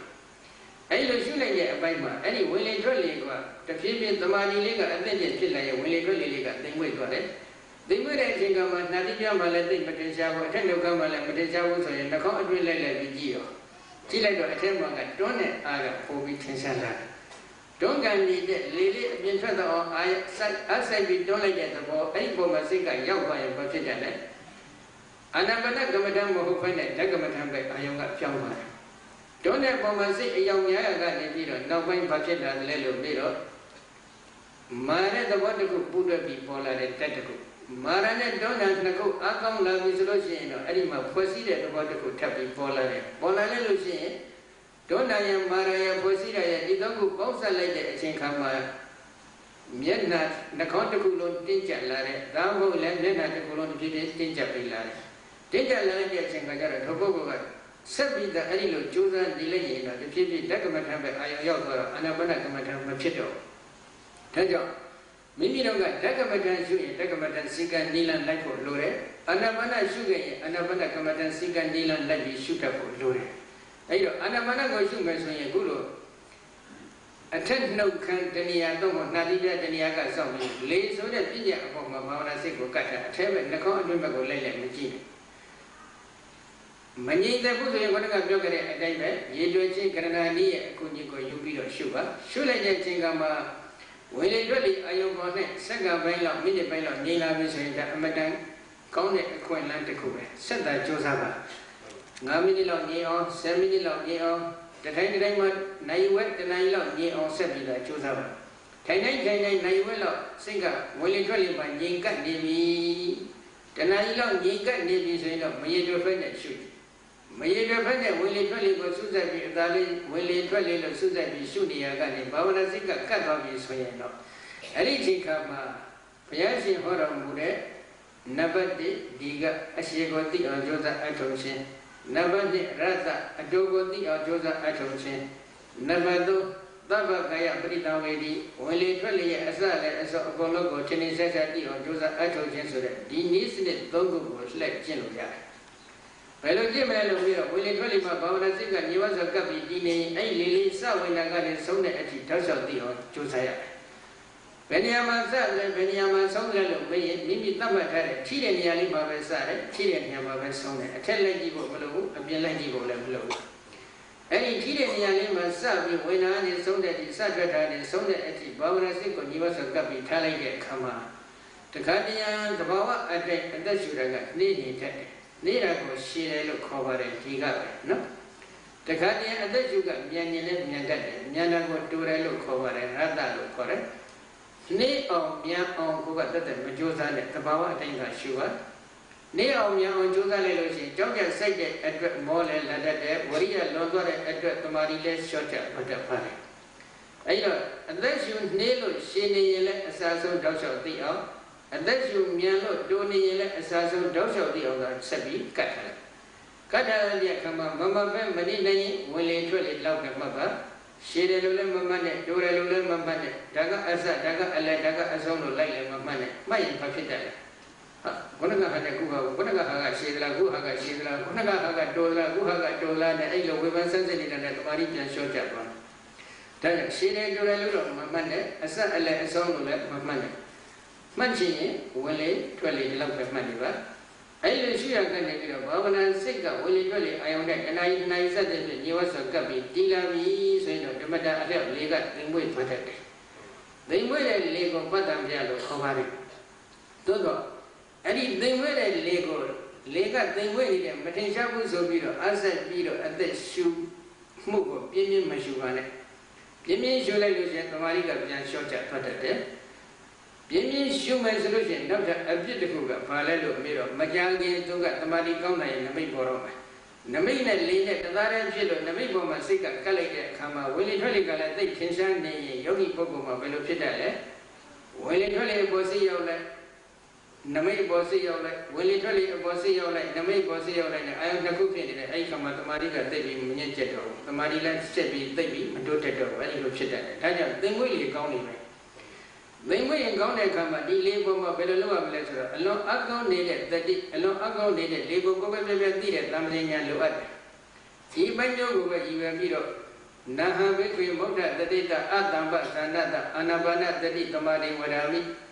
I will shoot like a Bima, any will it really go. The female, the money liga, and then you feel like a will it really liga, then we got it. သိမွေးတဲ့အချိန်ကမှနှာတိပြမှလည်းသိမတင်ရှားဘူးအထက်နှုတ်ကမှလည်းမတင်ရှားဘူးဆိုရင်နှာခေါင်းအတွင်းလိုက်ပြီးကြည့်ရောကြည့်လိုက်တော့အထက်မှာကတွန်းတဲ့အားကပိုပြီးထင်ရှားလာတယ်တွန်းကန်နေတဲ့လေလေးအပြင်ထွက်တော့အားဆိုင်ပြီးတွန်းလိုက်တဲ့သဘောအဲ့ဒီပုံမှာစိတ်ကရောက်သွားရင်ဘာဖြစ်ကြလဲအာနာပါနကမ္မဋ္ဌာန်းမဟုတ်ဘဲနဲ့ဓကမ္မဋ္ဌာန်းပဲအာယုံကပြောင်းသွားတယ်တွန်းတဲ့ပုံမှာစိတ်အယောင်များရကနေပြီးတော့နောက်ပိုင်းဘာဖြစ်လာလဲလို့ပြီးတော့မာတဲ့သဘောတစ်ခုပူတွက်ပြီးပေါ်လာတဲ့တက်တစ်ခုမာရနဲ့တွန်းတဲ့နှစ်ခုအကောင်းလာပြီဆိုလို့ရှိရင်တော့အဲ့ဒီမှာဖွဲ့စည်းတဲ့သဘောတစ်ခုထပ်ပြီးပေါ်လာတယ်ပေါ်လာလဲလို့ရှိရင်တွန်းတဲ့မာရရဲ့ဖွဲ့စည်းတဲ့ဒီသုံးခုပေါင်းစပ်လိုက်တဲ့အချိန်ခါမှာမျက်နှာနှာခေါင်းတစ်ခုလုံးတင်းကျပ်လာတဲ့ဒါမှမဟုတ်လည်းမျက်နှာတစ်ခုလုံးတစ်ပြည့်ပြည့်တင်းကျပ်ပြီးလာတယ်တင်းကျပ်လာတဲ့အချိန်ကကျတော့ထိုပုဂ္ဂိုလ်ကဆက်ပြီးတော့အဲ့ဒီလိုကြိုးစားနေလိုက်ရင်တော့တစ်ပြည့်ပြည့်ဓကမ္မဋ္ဌာန်းပဲအာရုံရောက်သွားတော့အာနာပါနကမ္မဋ္ဌာန်းမဖြစ်တော့ဒါကြောင့်မိမိတို့ကဓကမ္မဋ္ဌာန်းရှုရင်ဓကမ္မဋ္ဌာန်းစိကံနိလန်လိုက်ဖို့လိုတယ်အာနာပါနရှုခဲ့ရင်အာနာပါနကမ္မဋ္ဌာန်းစိကံနိလန်လိုက်ပြီးရှုတတ်ဖို့လိုတယ်အဲ့တော့အာနာပါနကိုရှုမယ်ဆိုရင်အခုလိုအထက်နှုတ်ခမ်းတဏှာတော့နှာတိပြတဏှာကစောင့်ပြီးလေဆိုတဲ့ပြည့်ညအပေါ်မှာဘာဝနာစိတ်ကိုကတ်တာအထဲပဲနှာခေါင်းအတွင်းဘက်ကိုလိုက်လိုက်မကြည့်မငြိမ့်တဲ့ဖို့ဆိုရင်ဘုရားကပြောခဲ့တဲ့အတိုင်းပဲရေတွယ်ချင်းကရဏာနည်းရဲ့အကူအညီကိုယူပြီးတော့ရှုပါရှုလိုက်တဲ့အချိန်ကမှဝင်လေတွက်လေအယုံပေါ်နဲ့စက္ကန့်ပိုင်းလောက်မိနစ်ပိုင်းလောက်ငြိမ့်လာပြီဆိုရင်ဒါအမတန်ကောင်းတဲ့အခွင့်အလမ်းတစ်ခုပဲဆက်တာကြိုးစားပါ9မိနစ်လောက်ငြိမ်အောင်10မိနစ်လောက်ငြိမ်အောင်တတိုင်းမှာနိုင်ဝက်တနိုင်လောက်ငြိမ်အောင်ဆက်ပြီးတော့ကြိုးစားပါထိုင်နိုင်နိုင်ဝက်လောက်စိတ်ကဝင်လေတွက်လေပါငြိမ်ကပ်နေပြီတနိုင်လောက်ငြိမ်ကပ်နေပြီဆိုရင်တော့မရေတွက်ဖက်နဲ့ရှုမရေတွက်ဖက်နဲ့ဝင်လေတွက်လေကိုစုစပ်ပြီးအသာလေးဝင်လေတွက်လေလို့စုစပ်ပြီးရှုနေရကနေဘာဝနာစိတ်ကကတ်သွားပြီဆိုရင်တော့အဲ့ဒီချိန်ခါမှာဘုရားရှင်ဟောတော်မူတဲ့နံပါတ်1ဒီကအရှိကိုသိအောင်ကြိုးစားအထောက်ခြင်းနံပါတ်2ရတ္တအတူကိုသိအောင်ကြိုးစားအထောက်ခြင်းနံပါတ်3သဗ္ဗကာယပရိတဝေဒီဝင်လေထွက်လေရဲ့အစလည်းအစောအကုန်လုံးကိုချင်းချင်းဆက်ဆက်သိအောင်ကြိုးစားအထောက်ခြင်းဆိုတဲ့ဒီနည်းစနစ်3ခုကိုလှည့်ကျင့်လို့ရတယ်ဘယ်လိုကြည့်မလဲလို့ပြီးတော့ဝင်လေထွက်လေမှာဘာဝနာစိတ်ကညီဝတ်စွာကပ်ပြီးဒီနေအဲ့လေလေးစဝင်တာကလည်းဆုံးတဲ့အထိတောက်လျှောက်သိအောင်ကြိုးစားရတယ်ဘယ်နေရာမှာစလဲဘယ်နေရာမှာဆုံးလဲလို့မေးရင်မိမိသတ်မှတ်ထားတဲ့ထိတဲ့နေရာလေးမှာပဲစတယ်ထိတဲ့နေရာမှာပဲဆုံးတယ်အထက်လိုက်ကြည့်ဖို့မလိုဘူးအပြင်လိုက်ကြည့်ဖို့လည်းမလိုဘူးအဲ့ဒီထိတဲ့နေရာလေးမှာစပြီးဝိညာဉ်နဲ့ဆုံးတဲ့ဒီစထွက်တာနဲ့ဆုံးတဲ့အထိဘာဝနာစိတ်ကိုညီဝတ်စွာကပ်ပြီးထားလိုက်တဲ့အခါမှာတခါတည်းသဘာဝအတိုင်းအသက်ရှူတာကနေနေတတ်တယ်နေတာကိုရှည်တယ်လို့ခေါ်ပါတယ်ဒီကပဲနော်တခါတည်းအသက်ရှူကမြန်ရင်လည်းမြန်တတ်တယ်မြန်တာကိုတူတယ်လို့ခေါ်ပါတယ်ရတ္တလို့ခေါ်တယ်နေအောင်မြန်အောင်ကိုကတက်တက်မကြိုးစားနဲ့တဘာဝအတိုင်းကရှုပါနေအောင်မြန်အောင်ကြိုးစားလိုက်လို့ရှိရင်ကြောက်ကြစိုက်တဲ့အတွက်မောလဲလာတတ်တယ်ဝရိယလွန်သွားတဲ့အတွက်တမာရီလဲရှော့ချက်မတတ်ပါနဲ့အဲ့တော့အသက်ရှူနေလို့ရှည်နေရင်လည်းအစာဆုံးတောက်လျှောက်သိအောင်အသက်ရှူမြန်လို့တိုးနေရင်လည်းအစာဆုံးတောက်လျှောက်သိအောင်သာဆက်ပြီးကတ်ထားတယ်ကတ်ထားတဲ့အခါမှာမပဲမနေနိုင်ရင်ဝင်လေထွက်လေလောက်နဲ့မှတ်ပါရှည်တယ်လို့လည်းမမှတ်နဲ့တိုးတယ်လို့လည်းမမှတ်နဲ့ဒါကအစဒါကအလဲဒါကအဆုံးလို့လိုက်လည်းမမှတ်နဲ့မှတ်ရင်ဘာဖြစ်တတ်လဲဟာခုနကဟာတဲ့ခုဟာခုနကဟာကရှည်သလားခုဟာကရှည်သလားခုနကဟာကတိုးသလားခုဟာကတိုးလားနဲ့အဲ့လိုဝေဖန်ဆန်းစစ်နေတဲ့တမာရီပြန်လျှော့ကြသွားဒါကြောင့်ရှည်တယ်တိုးတယ်လို့တော့မမှတ်နဲ့အစအလဲအဆုံးလို့လည်းမမှတ်နဲ့မှတ်ချင်ရင်ဝင်လေထွက်လေဒီလောက်ပဲမှတ်နေပါအဲ့လိုရှိရကနေပြီးတော့ဘာဝနာစိတ်ကဝင်လေထွက်လေအာယုံနဲ့တဏှာကြီးတဏှာကြီးစတဲ့ဖြင့်ညီဝတ်စွာကပ်ပြီးတီးလာပြီဆိုရင်တော့ဓမ္မတာအလျောက်လေးကသိမ့်မွေ့ထွက်တတ်တယ်သိမ့်မွေ့တဲ့လေးကိုပတ်တံပြလို့ခေါ်ပါတယ်သို့တော့အဲ့ဒီသိမ့်မွေ့တဲ့လေးကိုလေးကသိမ့်မွေ့နေတဲ့မထင်ရှားဘူးဆိုပြီးတော့အဆက်ပြီးတော့အသက်ရှူမှုကိုပြင်းပြင်းမရှူပါနဲ့ပြင်းပြင်းရှူလိုက်လို့ရှိရင်သမာဓိကပြန်လျှော့ချထွက်တတ်တယ်ပြင်းပြင်းရှုမယ်ဆိုလို့ရှိရင်နောက်ထပ်အပြစ်တစ်ခုကဘာလဲလို့မေးတော့မကြခင်သူကသမာဓိကောင်းနိုင်ရင်နမိတ်ပေါ်တော့မယ်နမိတ်နဲ့လေးနဲ့တသားတည်းဖြစ်လို့နမိတ်ပေါ်မှာစိတ်ကကပ်လိုက်တဲ့အခါမှာဝင်လေထွက်လေကလည်းသိထင်ရှားနေရင်ယောဂီပုဂ္ဂိုလ်မှာဘယ်လိုဖြစ်တတ်လဲဝင်လေထွက်လေအပေါ်စိတ်ရောက်လိုက်နမိတ်ပေါ်စိတ်ရောက်လိုက်ဝင်လေထွက်လေအပေါ်စိတ်ရောက်လိုက်နမိတ်ပေါ်စိတ်ရောက်လိုက်နဲ့အာယုတစ်ခုဖြစ်နေတယ်အဲ့ဒီခါမှာသမာဓိကသိပြီးမငြင်းကျက်တော့ဘူးသမာဓိလည်းကျက်ပြီးသိပြီးမတိုးတက်တော့ဘူးအဲ့ဒီလိုဖြစ်တတ်တယ်ဒါကြောင့်သင်္ကွေးလေးကောင်းနေမယ်သိမ့်မွေးရင်ကောင်းတဲ့အခါမှာဒီလေးပုံမှာဘယ်လိုလုပ်ရမလဲဆိုတော့အလွန်အကောင်းနေတဲ့တတိအလွန်အကောင်းနေတဲ့လေးပုံကိုပဲပြပြသိတဲ့တမ္ပဉာဏ်လိုအပ်တယ်ဒီပိုင်းမျိုးကိုပဲရည်ရွယ်ပြီးတော့နာဟံဘိက္ခေမௌဒ္ဒတတိတအတ္တံပသန္နတအာနာပါနတတိသမာဓိဝရမိ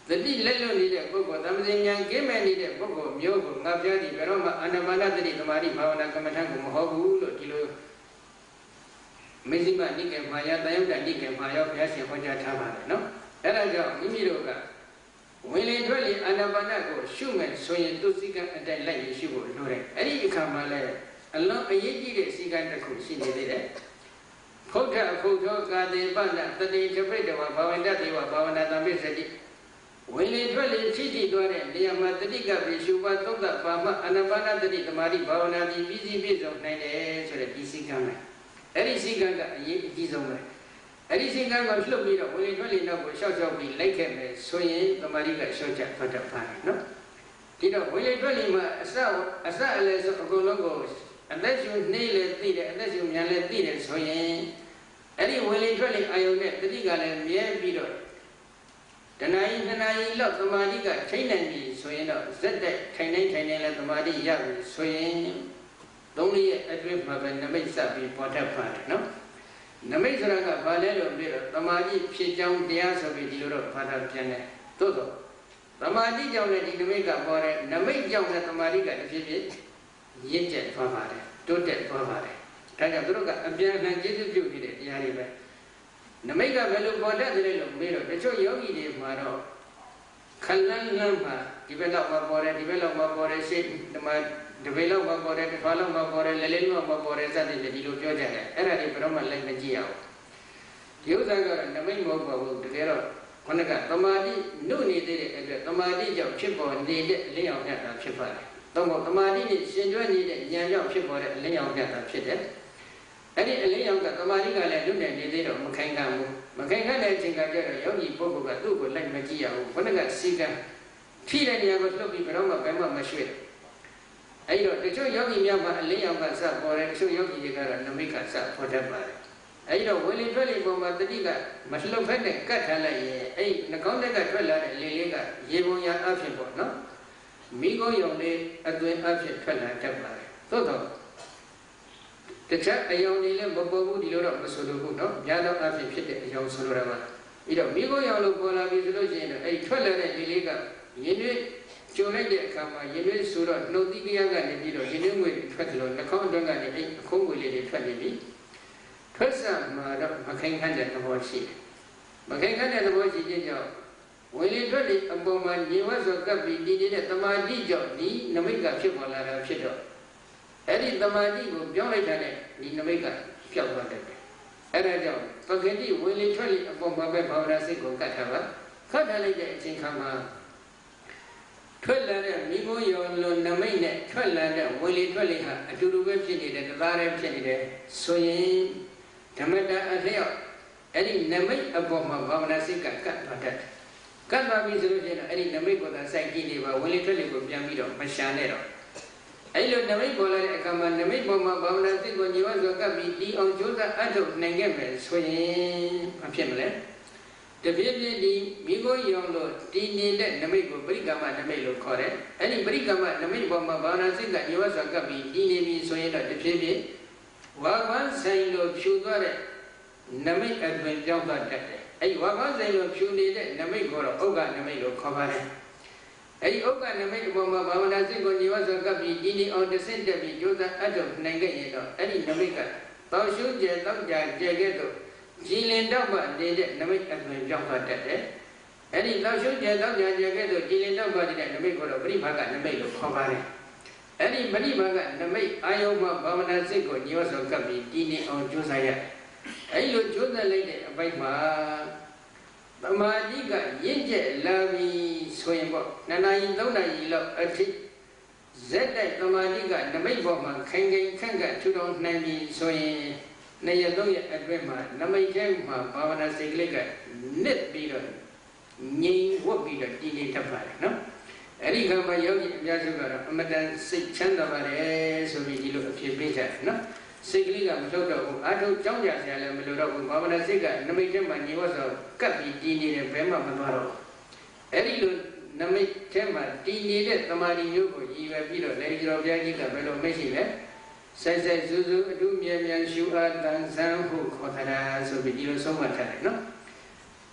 တတိလက်လွတ်နေတဲ့ပုဂ္ဂိုလ်သမဇင်ဉာဏ်ကင်းမဲ့နေတဲ့ပုဂ္ဂိုလ်မျိုးကိုငါပြောသည်ဘယ်တော့မှအာနာပါနသတိသမာဓိဘာဝနာကမ္မထံကိုမဟုတ်ဘူးလို့ဒီလိုမေဇိမနိကေမာယတယုတ်တနိကေမာယောဘုရားရှင်ဟောကြားထားပါတယ်နော်အဲ့ဒါကြောင့်မိမိတို့ကဝင်လေထွက်လေအာနာပါနကိုရှုမယ်ဆိုရင်သူစည်းကမ်းအတိုင်းလိုက်ရရှုဖို့လိုတယ်အဲ့ဒီအခါမှာလည်းအလုံးအရေးကြီးတဲ့စည်းကမ်းတစ်ခုရှိနေသေးတယ်ဖုဒ္ဓဖုဒ္ဓကာတေပနတတိတပိတဝဘာဝန္တတိဝဘာဝနာတပိစတိဝင်လေထွက်လေဖြစ်တည်သွားတဲ့နေရာမှာတတိကပိရှုပါသုံးသပါမအာနာပါနတတိသမာဓိဘာဝနာဒီပြီးစီးပြည့်စုံနိုင်တယ်ဆိုတဲ့ဒီစည်းကမ်းပဲအဲ့ဒီစည်းကမ်းကအရေးအကြီးဆုံးပဲအဲ့ဒီစည်းကမ်းကိုလှုပ်ပြီးတော့ဝင်လေထွက်လေနောက်ကိုရှောက်ရှောက်ပြီးလိုက်ခဲ့မယ်ဆိုရင်သမာဓိကရှော့ချထွက်တတ်ပါတယ်နော်ဒီတော့ဝင်လေထွက်လေမှာအစအလယ်ဆိုအကုန်လုံးကိုအသက်ရှူနှေးလေသိတယ်အသက်ရှူမြန်လေသိတယ်ဆိုရင်အဲ့ဒီဝင်လေထွက်လေအာယုန်နဲ့တတိကလည်းမြဲပြီးတော့တဏှာကြီးနှစ်နာရီလောက်သမာဓိကထိနိုင်ပြီဆိုရင်တော့ဇက်တဲ့ထိုင်နေလဲသမာဓိရပြီဆိုရင်သုံးလေးရဲ့အတွင်းမှာပဲနမိတ်စပြီးပေါ်တတ်ပါတယ်နော်နမိတ်ဆိုတာကဘာလဲလို့ပြောတော့သမာဓိဖြစ်ကြောင်းတရားဆိုပြီးဒီလိုတော့ဘာသာပြန်တယ်သို့တော့သမာဓိကြောင့်လည်းဒီနမိတ်ကပေါ်တယ်နမိတ်ကြောင့်လည်းသမာဓိကတစ်ဖြည်းဖြည်းရင့်ကျက်သွားပါတယ်တိုးတက်သွားပါတယ်ဒါကြောင့်သူတို့ကအပြန်အလှန်ကျေးဇူးပြုနေတဲ့တရားတွေပဲနမိတ်ကဘယ်လိုပေါ်တတ်တယ်လို့မေးတော့တချို့ယောဂီတွေမှာတော့ခလန်းလန်းမှာဒီဘက်တော့မပေါ်တယ်ဒီဘက်တော့မပေါ်တယ်ရှေ့ဒီမှာဒီဘက်တော့မပေါ်တယ်တစ်ခါတော့မပေါ်တယ်လဲလဲတော့မပေါ်တယ်စသဖြင့်ဒီလိုပြောကြတယ်အဲ့ဒါတွေဘယ်တော့မှလိုက်မကြည့်အောင်ဒီဥစ္စာကတော့နမိတ်မဟုတ်ပါဘူးတကယ်တော့ခொနကသမာဓိနုနေသေးတဲ့အတွက်သမာဓိကြောင့်ဖြစ်ပေါ်နေတဲ့အလင်းရောင်မြတ်တာဖြစ်ပါတယ်တော့သမာဓိနဲ့ရှင်ကျွမ်းနေတဲ့ဉာဏ်ကြောင့်ဖြစ်ပေါ်တဲ့အလင်းရောင်မြတ်တာဖြစ်တယ်အဲ့ဒီအလင်းရောင်ကသမာဓိကလည်းလွတ်နေနေသေးတော့မခိုင်ခံဘူးမခိုင်ခံတဲ့အချိန်ကကျတော့ယောဂီပုဂ္ဂိုလ်ကသူ့ကိုလိုက်မကြည့်ရဘူးခொနကစီကံထိတဲ့နေရာကိုလှုပ်ပြီးဘယ်တော့မှဘယ်မှမရွှေ့အဲ့တော့တချို့ယောဂီများမှာအလင်းရောင်ကစပေါ်တယ်တချို့ယောဂီတွေကတော့နမိတ်ကစပေါ်တတ်ပါတယ်အဲ့တော့ဝင်လေထွက်လေပုံမှာတတိကမလှုပ်ဖက်နဲ့ကတ်ထားလိုက်ရင်အဲ့နှကောင်းတက်ကထွက်လာတဲ့လေလေးကရေပုံရအဖြစ်ပေါ့နော်မိကုံးယုံလေးအသွင်အဖြစ်ထွက်လာတတ်ပါတယ်သို့တော့တခြားအယုံတွေလည်းမပေါ်ဘူးဒီလိုတော့မဆိုလို့ဘူးနော်များသောအဖြစ်ဖြစ်တဲ့အယုံဆိုလိုတာပါအဲ့တော့မိကုံးယုံလို့ပေါ်လာပြီဆိုလို့ရှိရင်တော့အဲ့ထွက်လာတဲ့လေလေးကရင်းနှီးကျုံလိုက်တဲ့အခါမှာရင်းနှီးဆိုတော့နှုတ်သီးကရကနေပြီးတော့ရင်းနှီးငွေထွက်တယ်လို့နှာခေါင်းအတွင်းကနေအဲ့အခုံးငွေလေးတွေထွက်နေပြီထွက်စမှာတော့မခိုင်ခန့်တဲ့သဘောရှိတယ်မခိုင်ခန့်တဲ့သဘောရှိခြင်းကြောင့်ဝင်လေထွက်လေအပေါ်မှာညီဝတ်ဆိုကပ်ပြီးတည်နေတဲ့တမာတိကြောင့်ဒီနမိတ်ကဖြစ်ပေါ်လာတာဖြစ်တော့အဲ့ဒီတမာတိကိုပြောင်းလိုက်တဲ့ဒီနမိတ်ကပျောက်သွားတယ်အဲ့ဒါကြောင့်ပကတိဝင်လေထွက်လေအပေါ်မှာပဲဘာဝနာစိတ်ကိုကတ်ထားပါခတ်ထားလိုက်တဲ့အချိန်ခါမှာထွက်လာတဲ့မိဘယောလိုနမိတ်နဲ့ထွက်လာတဲ့ဝင်လေထွက်လေဟာအတူတူပဲဖြစ်နေတယ်တသားတည်းဖြစ်နေတယ်ဆိုရင်ဓမ္မတာအလျော့အဲ့ဒီနမိတ်အပေါ်မှာဘာဝနာစိတ်ကတ်သွားတတ်ကတ်သွားပြီဆိုလို့ရှိရင်အဲ့ဒီနမိတ်ကိုသာစိုက်ကြည့်နေပါဝင်လေထွက်လေကိုပြန်ပြီးတော့မရှာနဲ့တော့အဲ့လိုနမိတ်ပေါ်လာတဲ့အခါမှာနမိတ်ပေါ်မှာဘာဝနာစိတ်ကိုညီဝဆိုကပ်ပြီးဒီအောင်ကြိုးစားအထုတ်နိုင်ခဲ့မယ်ဆိုရင်မဖြစ်မလဲတပြည့်ပြည့်ဒီမိကိုရောင်လို့ဒီနေတဲ့နမိတ်ကိုပရိကမ္မနမိတ်လို့ခေါ်တယ်အဲ့ဒီပရိကမ္မနမိတ်ပေါ်မှာဘာဝနာစိတ်ကညီဝဆိုကပ်ပြီးဒီနေပြီဆိုရင်တော့တပြည့်ပြည့်ဝါကွမ်းဆိုင်လို့ဖြူသွားတဲ့နမိတ်အတွင်ကြောင်းသွားတတ်တယ်အဲ့ဒီဝါကွမ်းဆိုင်လို့ဖြူနေတဲ့နမိတ်ကိုတော့ဥက္ကနမိတ်လို့ခေါ်ပါတယ်အဲ့ဒီဥက္ကနမိတ်အပေါ်မှာဘာဝနာစိတ်ကိုညီဝဆိုကပ်ပြီးဒီနေအောင်တစ်ဆင့်တက်ပြီးကြိုးစားအထုတ်နိုင်ခဲ့ရင်တော့အဲ့ဒီနမိတ်ကတောက်ရှုကျဲတောက်ကြကျဲခဲ့တော့ကြည်လင်တော့မှနေတဲ့နမိတ်အတွင်ကြောင်းသွားတတ်တယ်အဲ့ဒီတောက်ရှုကျဲတောက်ကြကျဲခဲ့တော့ကြည်လင်တော့မှနေတဲ့နမိတ်ကိုတော့ပရိဘာကနမိတ်လို့ခေါ်ပါတယ်အဲ့ဒီပရိဘာကနမိတ်အာယုံမှာဘာဝနာစိတ်ကိုညီဝဆိုကပ်ပြီးဒီနေအောင်ကြိုးစားရအဲ့လိုကြိုးစားလိုက်တဲ့အပိုင်းမှာသမာဓိကရင့်ကျက်လာပြီဆိုရင်ပေါ့2 နာရီ 3 နာရီလောက်အထိဇက်တိုက်သမာဓိကနမိတ်ပေါ်မှာခိုင်ခိုင်ခန့်ခန့်ထူထောင်နိုင်ပြီဆိုရင်2 ရက် 3 ရက်အတွင်းမှာနမိတ်ထဲမှာဘာဝနာစိတ်ကလေးကနစ်ပြီးတော့ငြိမ်ဝတ်ပြီးတော့တည်နေတတ်ပါတယ်နော်အဲ့ဒီကမှယောဂီအများစုကတော့အမတန်စိတ်ချမ်းသာပါတယ်ဆိုပြီးဒီလိုအဖြစ်ပေးကြတယ်နော်စိတ်ကလေးကမလှုပ်တော့ဘူးအထုကြောင်းကြဆရာလည်းမလိုတော့ဘူးဘာဝနာစိတ်ကနမိတ်ထဲမှာညီဝတ်ဆိုကပ်ပြီးတည်နေတယ်ဘယ်မှမသွားတော့အဲ့ဒီလိုနမိတ်ထဲမှာတည်နေတဲ့သမာဓိမျိုးကိုရည်ရွယ်ပြီးတော့လေဒီတော်ဘုရားကြီးကဘယ်လိုမရှိလဲဆိုင်ဆိုင်စူးစူးအတူမြဲမြဲရှုအားတန်ဆန်းဟုခေါ်တာဆိုပြီးဒီလိုဆုံးမထားတယ်နော်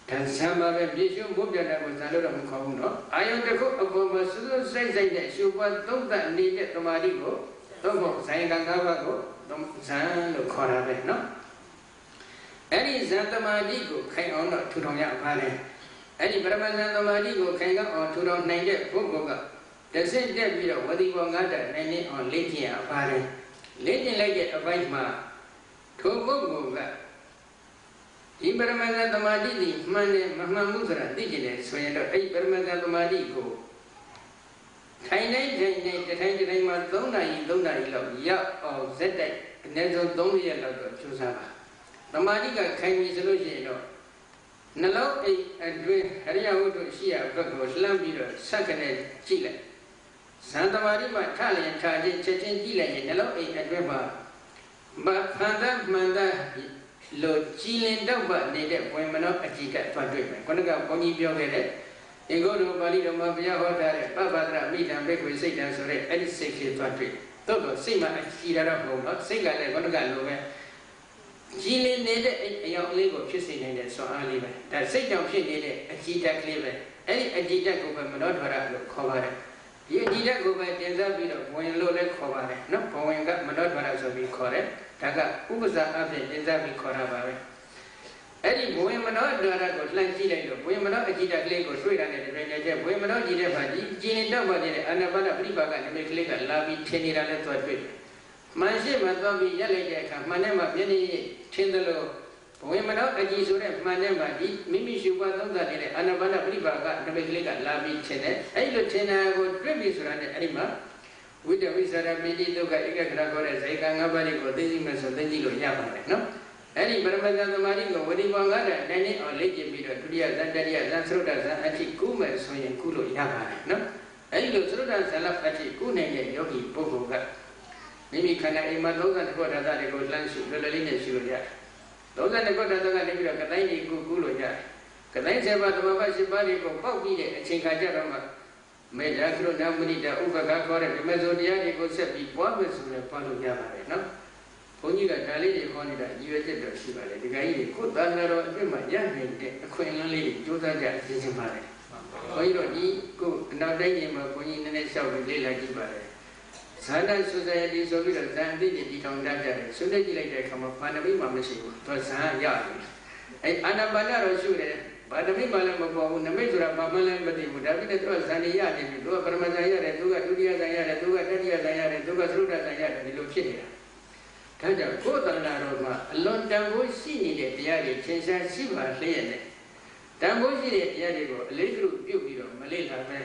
ဒါဆံပါပဲပြည့်စုံဘုရားတာကိုဇာလို့တော့မခေါ်ဘူးနော်အာယုန်တစ်ခုအပေါ်မှာစွစွစိုက်စိုက်နဲ့ရှုပွားသုံးသပ်နေတဲ့တမာတိကိုသုံးဖို့ဇာယက၅ပါးကိုဇံလို့ခေါ်တာပဲနော်အဲ့ဒီဇံတမာတိကိုခိုင်အောင်တော့ထူထောင်ရပါလေအဲ့ဒီပရမဇံတမာတိကိုခိုင်အောင်ထူထောင်နိုင်တဲ့ပုဂ္ဂိုလ်ကတစ်စစ်တက်ပြီးတော့ဝတိဘော၅တက်နိုင်နေအောင်လေ့ကျင့်ရပါလေလေ့ကျင့်လိုက်တဲ့အပိုင်းမှာထိုပုဂ္ဂိုလ်ကဒီပရမဇ္ဇသမာဓိဒီမှန်တယ်မမှန်ဘူးဆိုတာသိကျင်တယ်ဆိုရင်တော့အဲ့ဒီပရမဇ္ဇသမာဓိကိုထိုင်တိုင်းထိုင်တိုင်းတစ်ထိုင်တစ်ထိုင်မှာ3 နာရီလောက်ရောက်အောင်ဇက်တိုက်အနည်းဆုံး3 ရက်လောက်တော့ကြိုးစားပါသမာဓိကခိုင်ပြီဆိုလို့ရှိရင်တော့နှလုံးအိမ်အတွင်းအရိယဝတ္ထုရှိရဘက်ကိုလှမ်းပြီးတော့ဆက်ကနေကြည့်လိုက်ဇန်သမာဓိမှာထလျင်ထားခြင်းချက်ချင်းကြည့်လိုက်ရင်နှလုံးအိမ်အတွင်းမှာမှန်တဲ့လို့ကြည်လင်တော့ပါနေတဲ့ဝင်မနောအကြည့်ကသွားတွေ့မယ်ခုနကဘုန်းကြီးပြောခဲ့တဲ့အင်္ဂုတ္တပါဠိတော်မှာဘုရားဟောထားတဲ့ပပဒရမိတံဘိက္ခွေစိတ်တံဆိုတဲ့အဲ့ဒီစိတ်ကြီးသွားတွေ့တော့စိတ်မှာအကြည့်ရတော့ဘုံတော့စိတ်ကလည်းခုနကလိုပဲကြည်လင်နေတဲ့အယောင်လေးကိုဖြစ်စေနိုင်တဲ့စွမ်းအားလေးပဲဒါစိတ်ကြောင့်ဖြစ်နေတဲ့အကြည့်တက်ကလေးပဲအဲ့ဒီအကြည့်တက်ကိုပဲမနောဒ္ဒရလို့ခေါ်ပါတယ်ဒီအကြည့်တက်ကိုပဲတင်စားပြီးတော့ဝင်လို့လည်းခေါ်ပါတယ်နော်ဘဝင်ကမနောဒ္ဒရဆိုပြီးခေါ်တယ်ဒါကဥပဇာအဖြစ်တင်စားပြီးခေါ်တာပါပဲအဲ့ဒီဘဝင်မနောဒ္ဒရကိုလှမ်းကြည့်လိုက်လို့ဘဝင်မနောအကြည့်တက်ကလေးကိုတွေ့တာနဲ့တပြိုင်တည်းဘဝင်မနောကြည့်တဲ့ဘာဒီကြည်လင်တော့ပါနေတဲ့အာနာပါနပရိပါကနမိတ်ကလေးကလာပြီးထင်နေတာလည်းသွားတွေ့တယ်မှန်ရှိမှသွားပြီးရက်လိုက်တဲ့အခါမှန်တဲ့မှာပြင်းနေထင်တယ်လို့ဘဝင်မနောအကြည့်ဆိုတဲ့မှန်တဲ့မှာဒီမိမိရှုပွားသုံးသပ်နေတဲ့အာနာပါနပရိပါကနမိတ်ကလေးကလာပြီးထင်တယ်အဲ့လိုထင်တာကိုတွေ့ပြီဆိုတာနဲ့အဲ့ဒီမှာဝိတ္တဝိသရပိတိဒုက္ခဧကဂရခေါ်တဲ့ဇေကံ၅ပါးကိုသိသိမဲ့ဆိုသိကြည့်လို့ရပါတယ်နော်အဲ့ဒီပရမဇ္ဇသမာဓိကိုဝတိဘော၅တဲ့နိုင်နေအောင်လေ့ကျင့်ပြီးတော့ဒုတိယဇန်တတိယဇန်သရုတ်တဇန်အထိကုမဲ့ဆိုရင်ကုလို့ရပါတယ်နော်အဲ့ဒီလိုသရုတ်တဇန်လောက်အထိကုနိုင်တဲ့ယောဂီပုဂ္ဂိုလ်ကမိမိခန္ဓာအိမ်မှာ32ခုဓာတ်တွေကိုလှမ်းရှုလွယ်လွယ်လေးနဲ့ရှုလို့ရတယ်32ခုဓာတ်ကနေပြီးတော့ကတိုင်းကြီးကုလို့ရတယ်ကတိုင်း7ပါးသမဘာ7ပါးတွေကိုပေါက်ပြီးတဲ့အချိန်ခါကျတော့မှမေတ္တာကရုဏာမုဒိတာဥပ္ပခါခေါ်တဲ့ဗမေဇောတရားတွေကိုဆက်ပြီးပွားမယ်ဆိုရင်ပွားလို့ရပါတယ်နော်ဘုန်းကြီးကဒါလေးတွေခေါ်နေတာရည်ရွယ်ချက်တော့ရှိပါလေဒီကကြီးတွေကိုသာသနာတော်အပြစ်မှာရနိုင်တဲ့အခွင့်အလမ်းလေးတွေကြိုးစားကြရှင်းရှင်းပါလေဘုန်းကြီးတို့ဒီကိုအနောက်တိုင်းကြီးမှာဘုန်းကြီးနည်းနည်းလျှောက်ပြီးလေ့လာကြည့်ပါလေဇာတဆိုတဲ့ဒီဆိုပြီးတော့ဇန်အသိတွေဒီထောင်တတ်ကြတယ်ဆွေးနွေးကြည့်လိုက်တဲ့အခါမှာဘာနမိမှမရှိဘူးသူဇန်ရတယ်အဲအာနာပါနတော့ရှုတယ်ဘာနမိမှလည်းမပေါ်ဘူးနမိတ်ဆိုတာဘာမှလည်းမသိဘူးဒါပြည့်တဲ့သူကဇန်ရရနေပြီသူကပရမဇန်ရတယ်သူကဒုတိယဇန်ရတယ်သူကတတိယဇန်ရတယ်သူကသုဒ္ဓဇန်ရတယ်ဒီလိုဖြစ်နေတာဒါကြောင့်ကိုယ်တဏ္ဍာတော်မှာအလွန်တန်ဖိုးရှိနေတဲ့တရားတွေသင်္ချာရှိပါလျက်နဲ့တန်ဖိုးရှိတဲ့တရားတွေကိုအလေးပြုပြုပြီးတော့မလေ့လာပဲ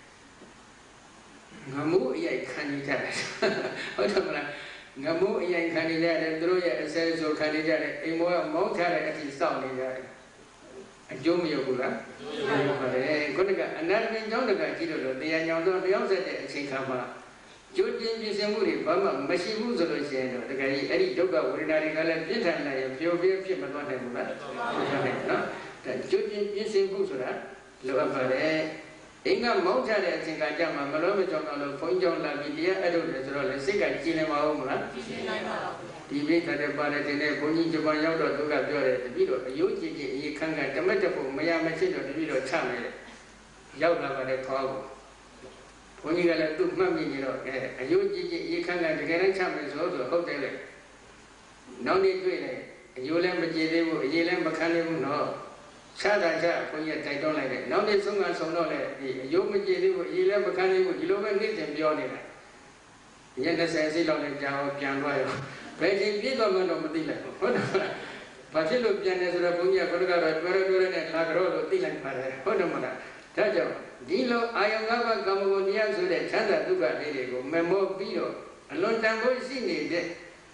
ငမိုးအရိုက်ခံနေကြတယ်ဟုတ်တယ်မလားငမိုးအရိုက်ခံနေကြတယ်သူတို့ရဲ့အစဲဆိုခံနေကြတယ်အိမ်မောကမောင်းထားတဲ့အထိစောင့်နေကြတယ်အကျိုးမရဘူးလားဟုတ်တယ်ခုနကအနန္တပင်ကျောင်းတကကြည့်လို့တရားညောင်တော့တယောက်ဆက်တဲ့အချိန်ခါမှာကျိုးတင်ပြည့်စုံမှုတွေဘာမှမရှိဘူးဆိုလို့ရှိရင်တော့တကယ်ကြီးအဲ့ဒီဒုက္ခဝေဒနာတွေကလည်းပြင်းထန်နေရင်ပျော်ပြည့်ဖြစ်မသွားနိုင်ဘူးလားဟုတ်တယ်နော်ဒါကျိုးတင်ပြည့်စုံမှုဆိုတာလိုအပ်ပါတယ်အင်္ဂမောင်းချတဲ့အချိန်ကကြမှာမလို့မကြောက်တော့လို့ဘုန်းကြီးကြောင့်လာပြီးတရားအဲ့လိုလေဆိုတော့လေစိတ်ကကြည်နေမှာဟုတ်မလားကြည်နေပါဘူးဒီဘိက္ခတဲ့ပါတယ်တဲ့ဘုန်းကြီးဂျပန်ရောက်တော့သူကပြောတယ်တပည့်တော်အယုတ်ကြည်ကြည်အေးခန်းကတမက်တဖို့မရမချစ်တော့တပည့်တော်ချမယ်ရောက်လာပါတယ်ခေါ်ဘုန်းကြီးကလည်းသူ့မှတ်မိနေတော့အယုတ်ကြည်ကြည်အေးခန်းကတကယ်တမ်းချမယ်ဆိုတော့ဟုတ်တယ်လေနောက်နေ့တွေ့တယ်အယုတ်လည်းမကြည်သေးဘူးအေးလည်းမခံနိုင်ဘူးနော်ချတာချဘုန်းကြီးတိုက်တွန်းလိုက်တယ်နောက်နေ့ဆုံးကဆုံးတော့လေဒီအယုတ်မကြည်သေးဘူးအေးလည်းမခံနိုင်ဘူးဒီလိုပဲနေ့စဉ်ပြောနေတာည20စိလောက်လည်းကြာအောင်ပြန်သွားရောဘယ်ချိန်ပြည့်တော့မှတော့မသိလိုက်ဘူးဟုတ်တယ်မလားဘာဖြစ်လို့ပြန်နေဆိုတော့ဘုန်းကြီးကဘုရားကတော့တွဲနဲ့လာကြတော့လို့သိလိုက်ပါတယ်ဟုတ်တယ်မလားဒါကြောင့်ဒီလိုအာယုံ၅ပါးကာမဂုဏ်တရားဆိုတဲ့ချမ်းသာဒုက္ခလေးတွေကိုမမောပြီးတော့အလွန်တန်ဖိုးရှိနေတဲ့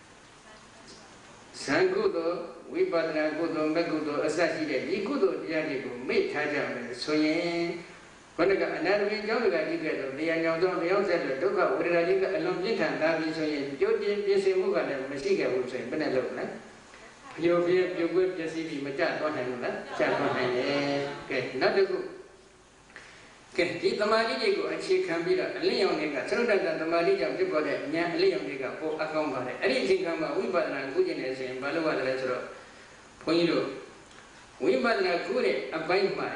ဇံကုသိုလ်ဝိပဿနာကုသိုလ်မကုသိုလ်အစရှိတဲ့ဒီကုသိုလ်တရားတွေကိုမေ့ထားကြမယ်ဆိုရင်ဘုန်းကအနန္တပင်ကျောင်းကကြီးကဲ့သို့တရားညောင်သောတရားဆက်လို့ဒုက္ခဝေဒနာကြီးကအလွန်ပြင်းထန်လာပြီဆိုရင်ကြိုးတင်ပြည့်စုံမှုကလည်းမရှိခဲ့ဘူးဆိုရင်ဘယ်နဲ့လုပ်လဲပြိုပြပြုတ်ကွပြည့်စည်ပြီးမကြသွားနိုင်ဘူးလားကြသွားနိုင်တယ်ကဲနောက်တစ်ခုကဲဒီသမာဓိတွေကိုအခြေခံပြီးတော့အလင်းရောင်တွေကသရုပ်တ္တသမာဓိကြောင့်ဖြစ်ပေါ်တဲ့ဉာဏ်အလင်းရောင်တွေကပိုအကောင်းပါတယ်အဲ့ဒီအချိန်ကမှဝိပဿနာကုကျင်နေဆိုရင်ဘာလို့ရတယ်လဲဆိုတော့ဘုန်းကြီးတို့ဝိပဿနာကုတဲ့အပိုင်းမှာ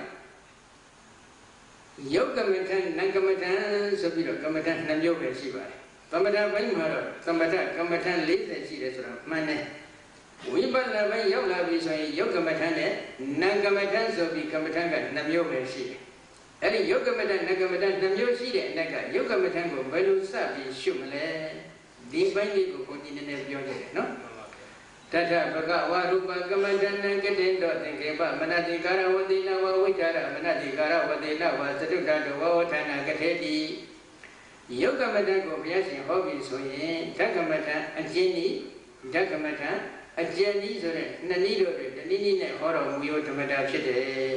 ယုတ်ကမ္မထနံကမ္မထဆိုပြီးတော့ကမ္မထ2မျိုးပဲရှိပါတယ်သမထပိုင်းမှာတော့သမထကမ္မထ40ရှိတယ်ဆိုတော့မှန်တယ်ဝိပဿနာပိုင်းရောက်လာပြီဆိုရင်ယုတ်ကမ္မထနဲ့နံကမ္မထဆိုပြီးကမ္မထက2မျိုးပဲရှိတယ်အဲ့ဒီယုတ်ကမ္မထနံကမ္မထ2မျိုးရှိတဲ့အနက်ကယုတ်ကမ္မထကိုဘယ်လိုစပြီးရှုမလဲဒီပိုင်းလေးကိုဘုန်းကြီးနည်းနည်းပြောကြတယ်နော်တထဘဂဝရူပကမ္မတနံကတိတောသင်္ကေပမနတိကာရဝတိနဝဝိချာရမနတိကာရဝတိနဝသတုတ္တဝဝဌာနကထေတိယုတ်ကမ္မတကိုဘုရားရှင်ဟောပြီဆိုရင်ဓကမ္မတအကျဉ်းဤဓကမ္မတအကျဉ်းဤဆိုတဲ့နှစ်နည်းတို့တွေတနည်းနည်းနဲ့ဟောတော်မူယောဓမ္မတာဖြစ်တယ်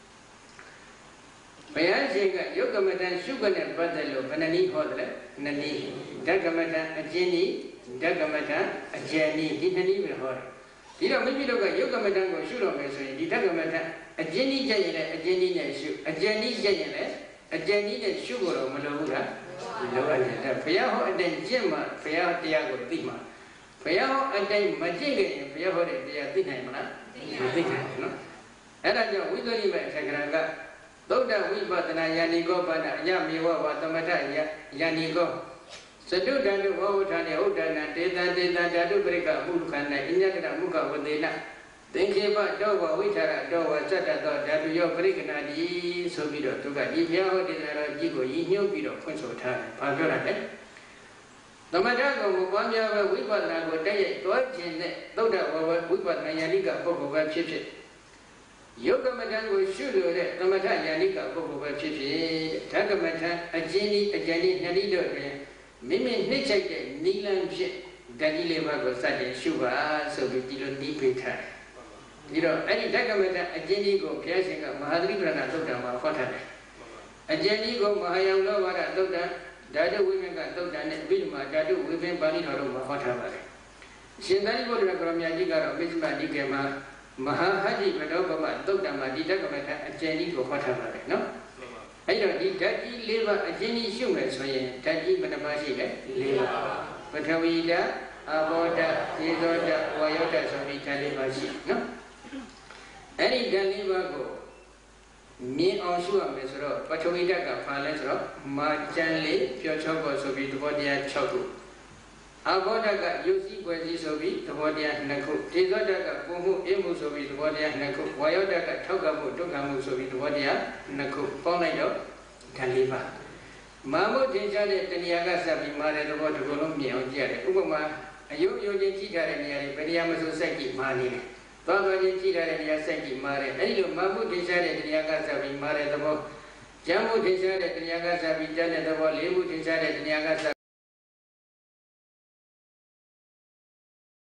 ဘုရားရှင်ကယုတ်ကမ္မတရှုပ်နဲ့ပတ်သက်လို့ဘယ်နှနည်းဟောတယ်လဲနှစ်နည်းဓကမ္မတအကျဉ်းဤဓကမ္မထအကျဉ်းဤဒီနှစ်နည်းပဲဟောတယ်ဒီတော့မိမိတို့ကယုတ်ကမ္မထကိုရှုလို့မယ်ဆိုရင်ဒီဓကမ္မထအကျဉ်းဤကြရင်လည်းအကျဉ်းဤနဲ့ရှုအကျဉ်းဤကြရင်လည်းအကျဉ်းဤနဲ့ရှုဖို့တော့မလိုဘူးလားလိုအပ်တယ်ဒါဘုရားဟောအတိုင်းကျင့်မှဘုရားတရားကိုသိမှာဘုရားဟောအတိုင်းမကျင့်ခင်ဘုရားဟောတဲ့တရားသိနိုင်မလားမသိနိုင်ဘူးနော်အဲ့ဒါကြောင့်ဝိသုရိမေအထက်ကရာကသုဒ္ဓဝိပဿနာယာနိကောပါဒအယမေဝဝသမထယာနိကောစတုတံတုဝဝဋ္ဌာနေဥဒ္ဒနာတေတံဓာတုပရိကအမှုခန္ဓာအညတရမုခဝတေနသင်္ခေပတောဝဝိထာရတောဝစတ္တသောဓာတုယောပရိကနာတိဆိုပြီးတော့သူကဒီဘုရားဟောတဲ့တော်ကြီးကိုရည်ညွှန်းပြီးတော့ဖွင့်ဆိုထားတယ်။ဘာပြောတာလဲ။သမထကိုပွားများပဲဝိပဿနာကိုတည့်ရဲ့တွားခြင်းနဲ့သုဒ္ဓဝဝဝိပဿနာယာနိကပုဂ္ဂိုလ်ပဲဖြစ်ဖြစ်ယုတ်ကမ္မထကိုရှုလို့တဲ့သမထယာနိကပုဂ္ဂိုလ်ပဲဖြစ်ဖြစ်ဓကမ္မထအကျဉ်းဤအကျဉ်းဤနှစ်နည်းတို့တွင်မိမိနှိမ့်ချိုက်တဲ့နိလန်းဖြစ်ဓာတ်ကြီးလေးပါးကိုစတင်ရှုပါဆိုပြီးဒီလိုနိဗ္ဗိထားတယ်။ဒီတော့အဲ့ဒီဓကမ္မထအကျဉ်းကြီးကိုဘုရားရှင်ကမဟာသတိပ္ပဏသုတ်တံမှာဟောထားတယ်။အကျဉ်းကြီးကိုမဟာယံလောဘရသုတ်တံဓာတုဝိမကသုတ်တံနဲ့အဘိဓမ္မာဓာတုဝိပင်ပါဠိတော်တို့မှာဟောထားပါတယ်။ရှင်သာရိပုတ္တရာကရောမြတ်ကြီးကတော့မစ္စမနိကေမှာမဟာဟတ္တိဘဒောပမသုတ်တံမှာဒီဓကမ္မထအကျဉ်းကြီးကိုဟောထားပါတယ်နော်။အဲ့တော့ဒီဓာတ်ကြီး၄ပါးအကျဉ်းကြီးရှုမယ်ဆိုရင်ဓာတ်ကြီးဘယ်နှပါးရှိလဲ၄ပါးပထဝီဓာတ်အဘောဓာတ်သေဇောဓာတ်ဝါယောဓာတ်ဆိုပြီးဓာတ်၄ပါးရှိနော်အဲ့ဒီဓာတ်၄ပါးကိုမြင်အောင်ရှုရမယ်ဆိုတော့ပထဝီဓာတ်ကဘာလဲဆိုတော့မာကျန်လေးပျော်ချောပေါ်ဆိုပြီးသဘောတရား6ခုအဘောဓာတ်ကယုတ်စည်းပွဲစည်းဆိုပြီးသဘောတရား2ခုသေဇောဓာတ်ကပုံမှုအေးမှုဆိုပြီးသဘောတရား2ခုဝါယောဓာတ်ကထောက်ကမှုဒုက္ခမှုဆိုပြီးသဘောတရား2ခုပေါင်းလိုက်တော့ဓာတ်၄ပါးမာမှုထင်ရှားတဲ့တဏှာကစပြီးမာတဲ့သဘောတစ်ခုလုံးမြင်အောင်ကြည့်ရတယ်ဥပမာအယုတ်ယုတ်ချင်းကြည့်ထားတဲ့နေရာတွေဘယ်နေရာမှဆိုစိုက်ကြည့်မာနေတယ်သွားသွားချင်းကြည့်ထားတဲ့နေရာစိုက်ကြည့်မာတယ်အဲဒီလိုမာမှုထင်ရှားတဲ့တဏှာကစပြီးမာတဲ့သဘောကျမ်းမှုထင်ရှားတဲ့တဏှာကစပြီးကျမ်းတဲ့သဘောလေးမှုထင်ရှားတဲ့တဏှာကစ